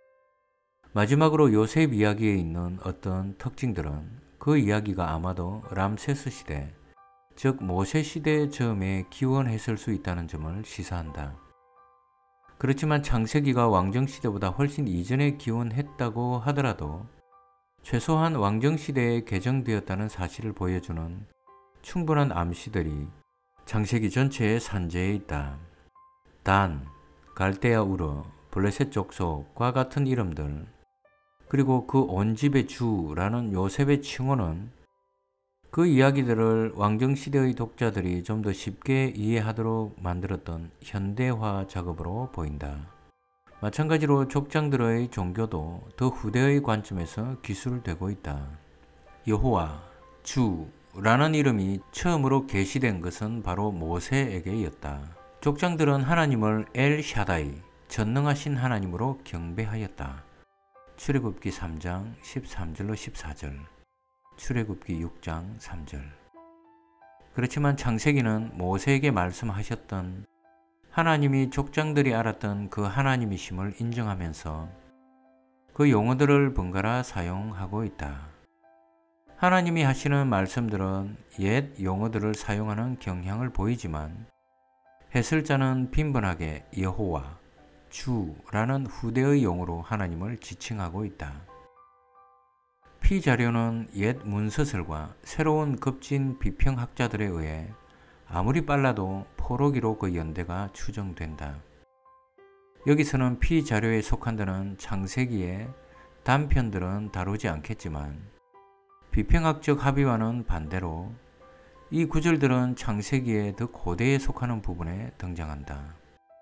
마지막으로 요셉 이야기에 있는 어떤 특징들은 그 이야기가 아마도 람세스 시대, 즉 모세 시대 즈음에 기원했을 수 있다는 점을 시사한다. 그렇지만 창세기가 왕정시대보다 훨씬 이전에 기원했다고 하더라도 최소한 왕정시대에 개정되었다는 사실을 보여주는 충분한 암시들이 창세기 전체의 산재에 있다. 단, 갈대아 우르, 블레셋 족속과 같은 이름들, 그리고 그 온 집의 주라는 요셉의 칭호는 그 이야기들을 왕정시대의 독자들이 좀 더 쉽게 이해하도록 만들었던 현대화 작업으로 보인다. 마찬가지로 족장들의 종교도 더 후대의 관점에서 기술되고 있다. 여호와, 주라는 이름이 처음으로 계시된 것은 바로 모세에게였다. 족장들은 하나님을 엘 샤다이, 전능하신 하나님으로 경배하였다. 출애굽기 삼 장 십삼 절로 십사 절, 출애굽기 육 장 삼 절. 그렇지만 창세기는 모세에게 말씀하셨던 하나님이 족장들이 알았던 그 하나님이심을 인정하면서 그 용어들을 번갈아 사용하고 있다. 하나님이 하시는 말씀들은 옛 용어들을 사용하는 경향을 보이지만 해설자는 빈번하게 여호와, 주라는 후대의 용어로 하나님을 지칭하고 있다. 피자료는 옛 문서설과 새로운 급진 비평학자들에 의해 아무리 빨라도 포로기로 그 연대가 추정된다. 여기서는 피자료에 속한다는 창세기의 단편들은 다루지 않겠지만 비평학적 합의와는 반대로 이 구절들은 창세기의 더 고대에 속하는 부분에 등장한다.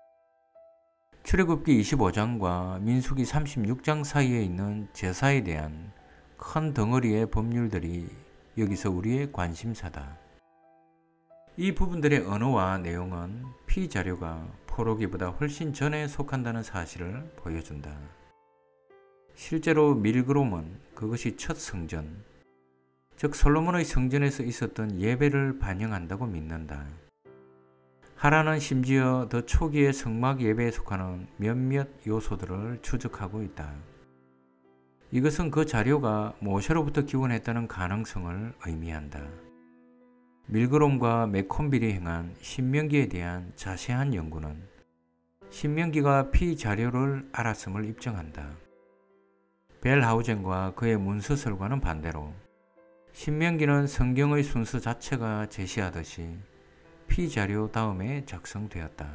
출애굽기 이십오 장과 민수기 삼십육 장 사이에 있는 제사에 대한 큰 덩어리의 법률들이 여기서 우리의 관심사다. 이 부분들의 언어와 내용은 피자료가 포로기보다 훨씬 전에 속한다는 사실을 보여준다. 실제로 밀그롬은 그것이 첫 성전, 즉 솔로몬의 성전에서 있었던 예배를 반영한다고 믿는다. 하라는 심지어 더 초기의 성막 예배에 속하는 몇몇 요소들을 추적하고 있다. 이것은 그 자료가 모세로부터 기원했다는 가능성을 의미한다. 밀그롬과 맥콘빌이 행한 신명기에 대한 자세한 연구는 신명기가 피자료를 알았음을 입증한다. 벨하우젠과 그의 문서설과는 반대로 신명기는 성경의 순서 자체가 제시하듯이 피자료 다음에 작성되었다.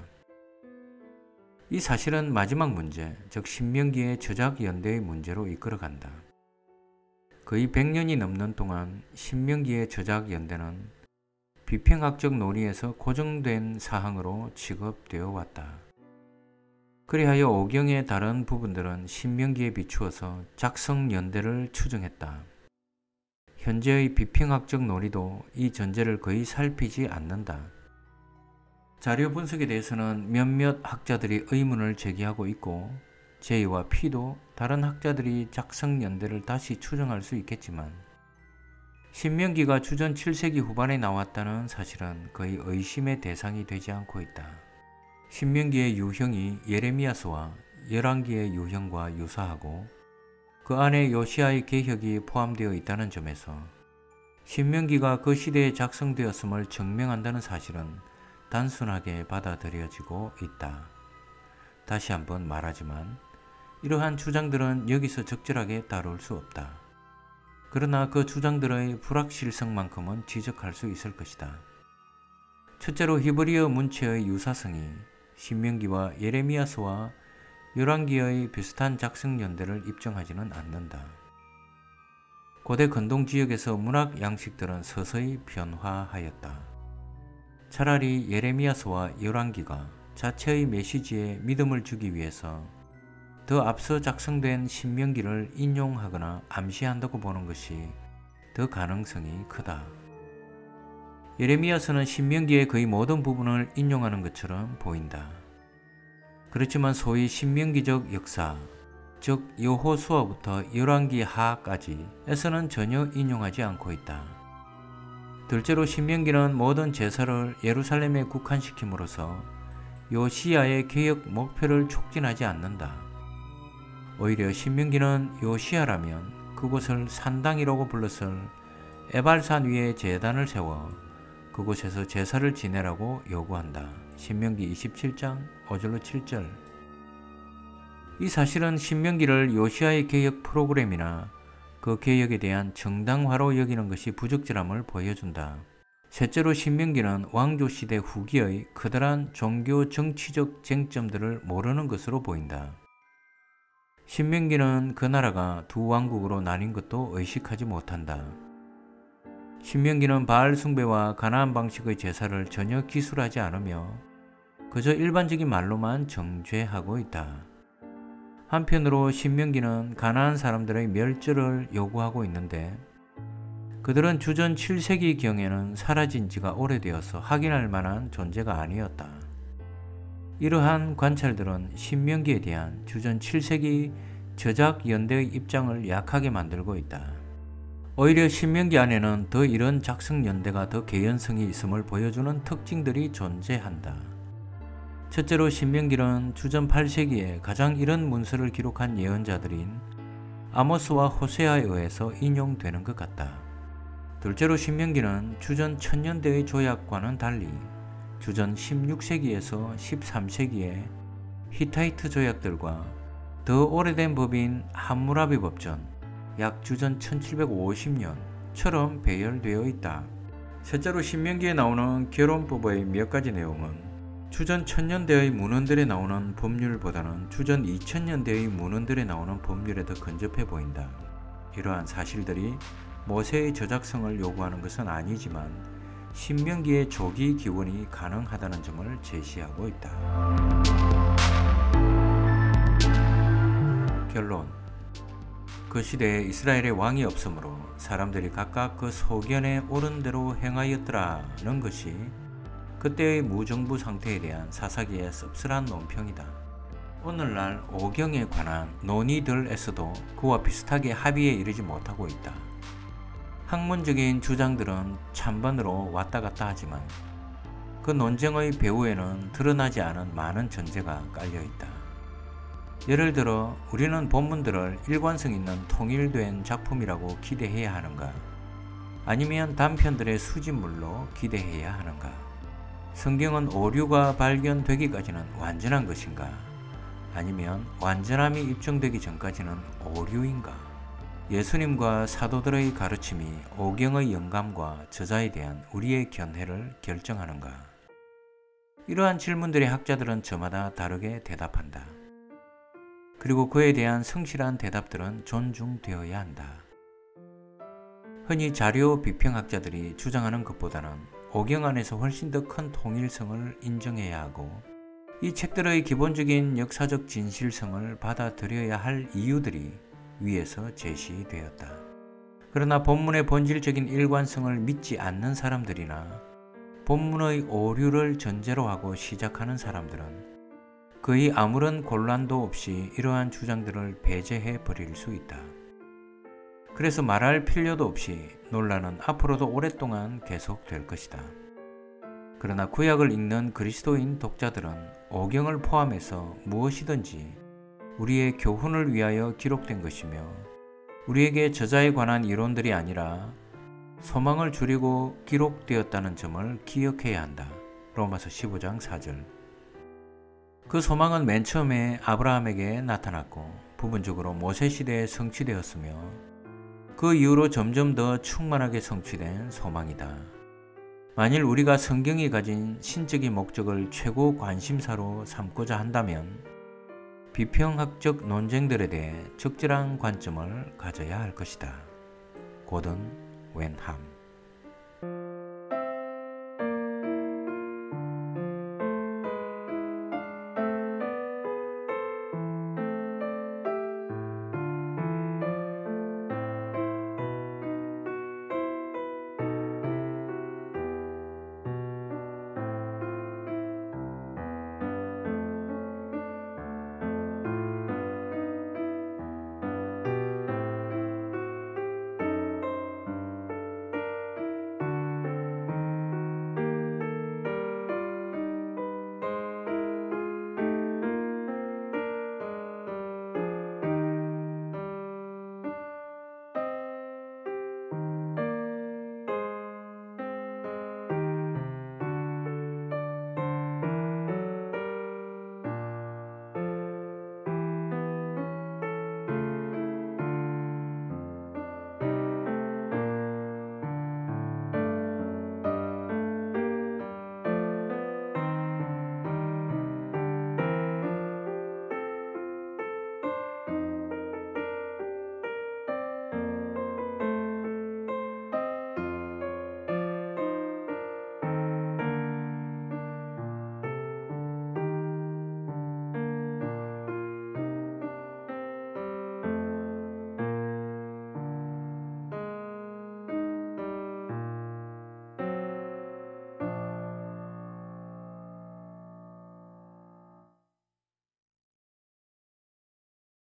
이 사실은 마지막 문제, 즉 신명기의 저작 연대의 문제로 이끌어간다. 거의 백 년이 넘는 동안 신명기의 저작 연대는 비평학적 논의에서 고정된 사항으로 취급되어 왔다. 그리하여 오경의 다른 부분들은 신명기에 비추어서 작성 연대를 추정했다. 현재의 비평학적 논의도 이 전제를 거의 살피지 않는다. 자료 분석에 대해서는 몇몇 학자들이 의문을 제기하고 있고 J와 P도 다른 학자들이 작성 연대를 다시 추정할 수 있겠지만 신명기가 주전 칠 세기 후반에 나왔다는 사실은 거의 의심의 대상이 되지 않고 있다. 신명기의 유형이 예레미야서와 열왕기의 유형과 유사하고 그 안에 요시아의 개혁이 포함되어 있다는 점에서 신명기가 그 시대에 작성되었음을 증명한다는 사실은 단순하게 받아들여지고 있다. 다시 한번 말하지만 이러한 주장들은 여기서 적절하게 다룰 수 없다. 그러나 그 주장들의 불확실성만큼은 지적할 수 있을 것이다. 첫째로 히브리어 문체의 유사성이 신명기와 예레미야서와 열왕기의 비슷한 작성 연대를 입증하지는 않는다. 고대 근동 지역에서 문학 양식들은 서서히 변화하였다. 차라리 예레미야서와 열왕기가 자체의 메시지에 믿음을 주기 위해서 더 앞서 작성된 신명기를 인용하거나 암시한다고 보는 것이 더 가능성이 크다. 예레미야서는 신명기의 거의 모든 부분을 인용하는 것처럼 보인다. 그렇지만 소위 신명기적 역사, 즉 여호수아부터 열왕기 하까지에서는 전혀 인용하지 않고 있다. 둘째로 신명기는 모든 제사를 예루살렘에 국한시킴으로써 요시야의 개혁 목표를 촉진하지 않는다. 오히려 신명기는 요시야라면 그곳을 산당이라고 불렀을 에발산 위에 제단을 세워 그곳에서 제사를 지내라고 요구한다. 신명기 이십칠 장 오 절로 칠 절. 이 사실은 신명기를 요시아의 개혁 프로그램이나 그 개혁에 대한 정당화로 여기는 것이 부적절함을 보여준다. 셋째로 신명기는 왕조시대 후기의 커다란 종교 정치적 쟁점들을 모르는 것으로 보인다. 신명기는 그 나라가 두 왕국으로 나뉜 것도 의식하지 못한다. 신명기는 바알 숭배와 가나안 방식의 제사를 전혀 기술하지 않으며 그저 일반적인 말로만 정죄하고 있다. 한편으로 신명기는 가나안 사람들의 멸절을 요구하고 있는데 그들은 주전 칠 세기경에는 사라진 지가 오래되어서 확인할 만한 존재가 아니었다. 이러한 관찰들은 신명기에 대한 주전 칠 세기 저작 연대의 입장을 약하게 만들고 있다. 오히려 신명기 안에는 더 이런 작성 연대가 더 개연성이 있음을 보여주는 특징들이 존재한다. 첫째로 신명기는 주전 팔 세기에 가장 이런 문서를 기록한 예언자들인 아모스와 호세아에 의해서 인용되는 것 같다. 둘째로 신명기는 주전 천년대의 조약과는 달리 주전 십육 세기에서 십삼 세기의 히타이트 조약들과 더 오래된 법인 함무라비 법전, 약 주전 천칠백오십 년처럼 배열되어 있다. 셋째로 신명기에 나오는 결혼법의 몇 가지 내용은 주전 천년대의 문헌들에 나오는 법률보다는 주전 이천 년대의 문헌들에 나오는 법률에 더 근접해 보인다. 이러한 사실들이 모세의 저작성을 요구하는 것은 아니지만 신명기의 조기 기원이 가능하다는 점을 제시하고 있다. 결론. 그 시대에 이스라엘의 왕이 없으므로 사람들이 각각 그 소견에 옳은 대로 행하였더라는 것이 그때의 무정부 상태에 대한 사사기의 씁쓸한 논평이다. 오늘날 오경에 관한 논의들에서도 그와 비슷하게 합의에 이르지 못하고 있다. 학문적인 주장들은 찬반으로 왔다 갔다 하지만 그 논쟁의 배후에는 드러나지 않은 많은 전제가 깔려있다. 예를 들어 우리는 본문들을 일관성 있는 통일된 작품이라고 기대해야 하는가? 아니면 단편들의 수집물로 기대해야 하는가? 성경은 오류가 발견되기까지는 완전한 것인가? 아니면 완전함이 입증되기 전까지는 오류인가? 예수님과 사도들의 가르침이 오경의 영감과 저자에 대한 우리의 견해를 결정하는가? 이러한 질문들의 학자들은 저마다 다르게 대답한다. 그리고 그에 대한 성실한 대답들은 존중되어야 한다. 흔히 자료 비평학자들이 주장하는 것보다는 오경 안에서 훨씬 더 큰 통일성을 인정해야 하고 이 책들의 기본적인 역사적 진실성을 받아들여야 할 이유들이 위에서 제시되었다. 그러나 본문의 본질적인 일관성을 믿지 않는 사람들이나 본문의 오류를 전제로 하고 시작하는 사람들은 거의 아무런 곤란도 없이 이러한 주장들을 배제해 버릴 수 있다. 그래서 말할 필요도 없이 논란은 앞으로도 오랫동안 계속될 것이다. 그러나 구약을 읽는 그리스도인 독자들은 오경을 포함해서 무엇이든지 우리의 교훈을 위하여 기록된 것이며 우리에게 저자에 관한 이론들이 아니라 소망을 주려고 기록되었다는 점을 기억해야 한다. 로마서 십오 장 사 절. 그 소망은 맨 처음에 아브라함에게 나타났고 부분적으로 모세 시대에 성취되었으며 그 이후로 점점 더 충만하게 성취된 소망이다. 만일 우리가 성경이 가진 신적인 목적을 최고 관심사로 삼고자 한다면 비평학적 논쟁들에 대해 적절한 관점을 가져야 할 것이다. 고든 웬함.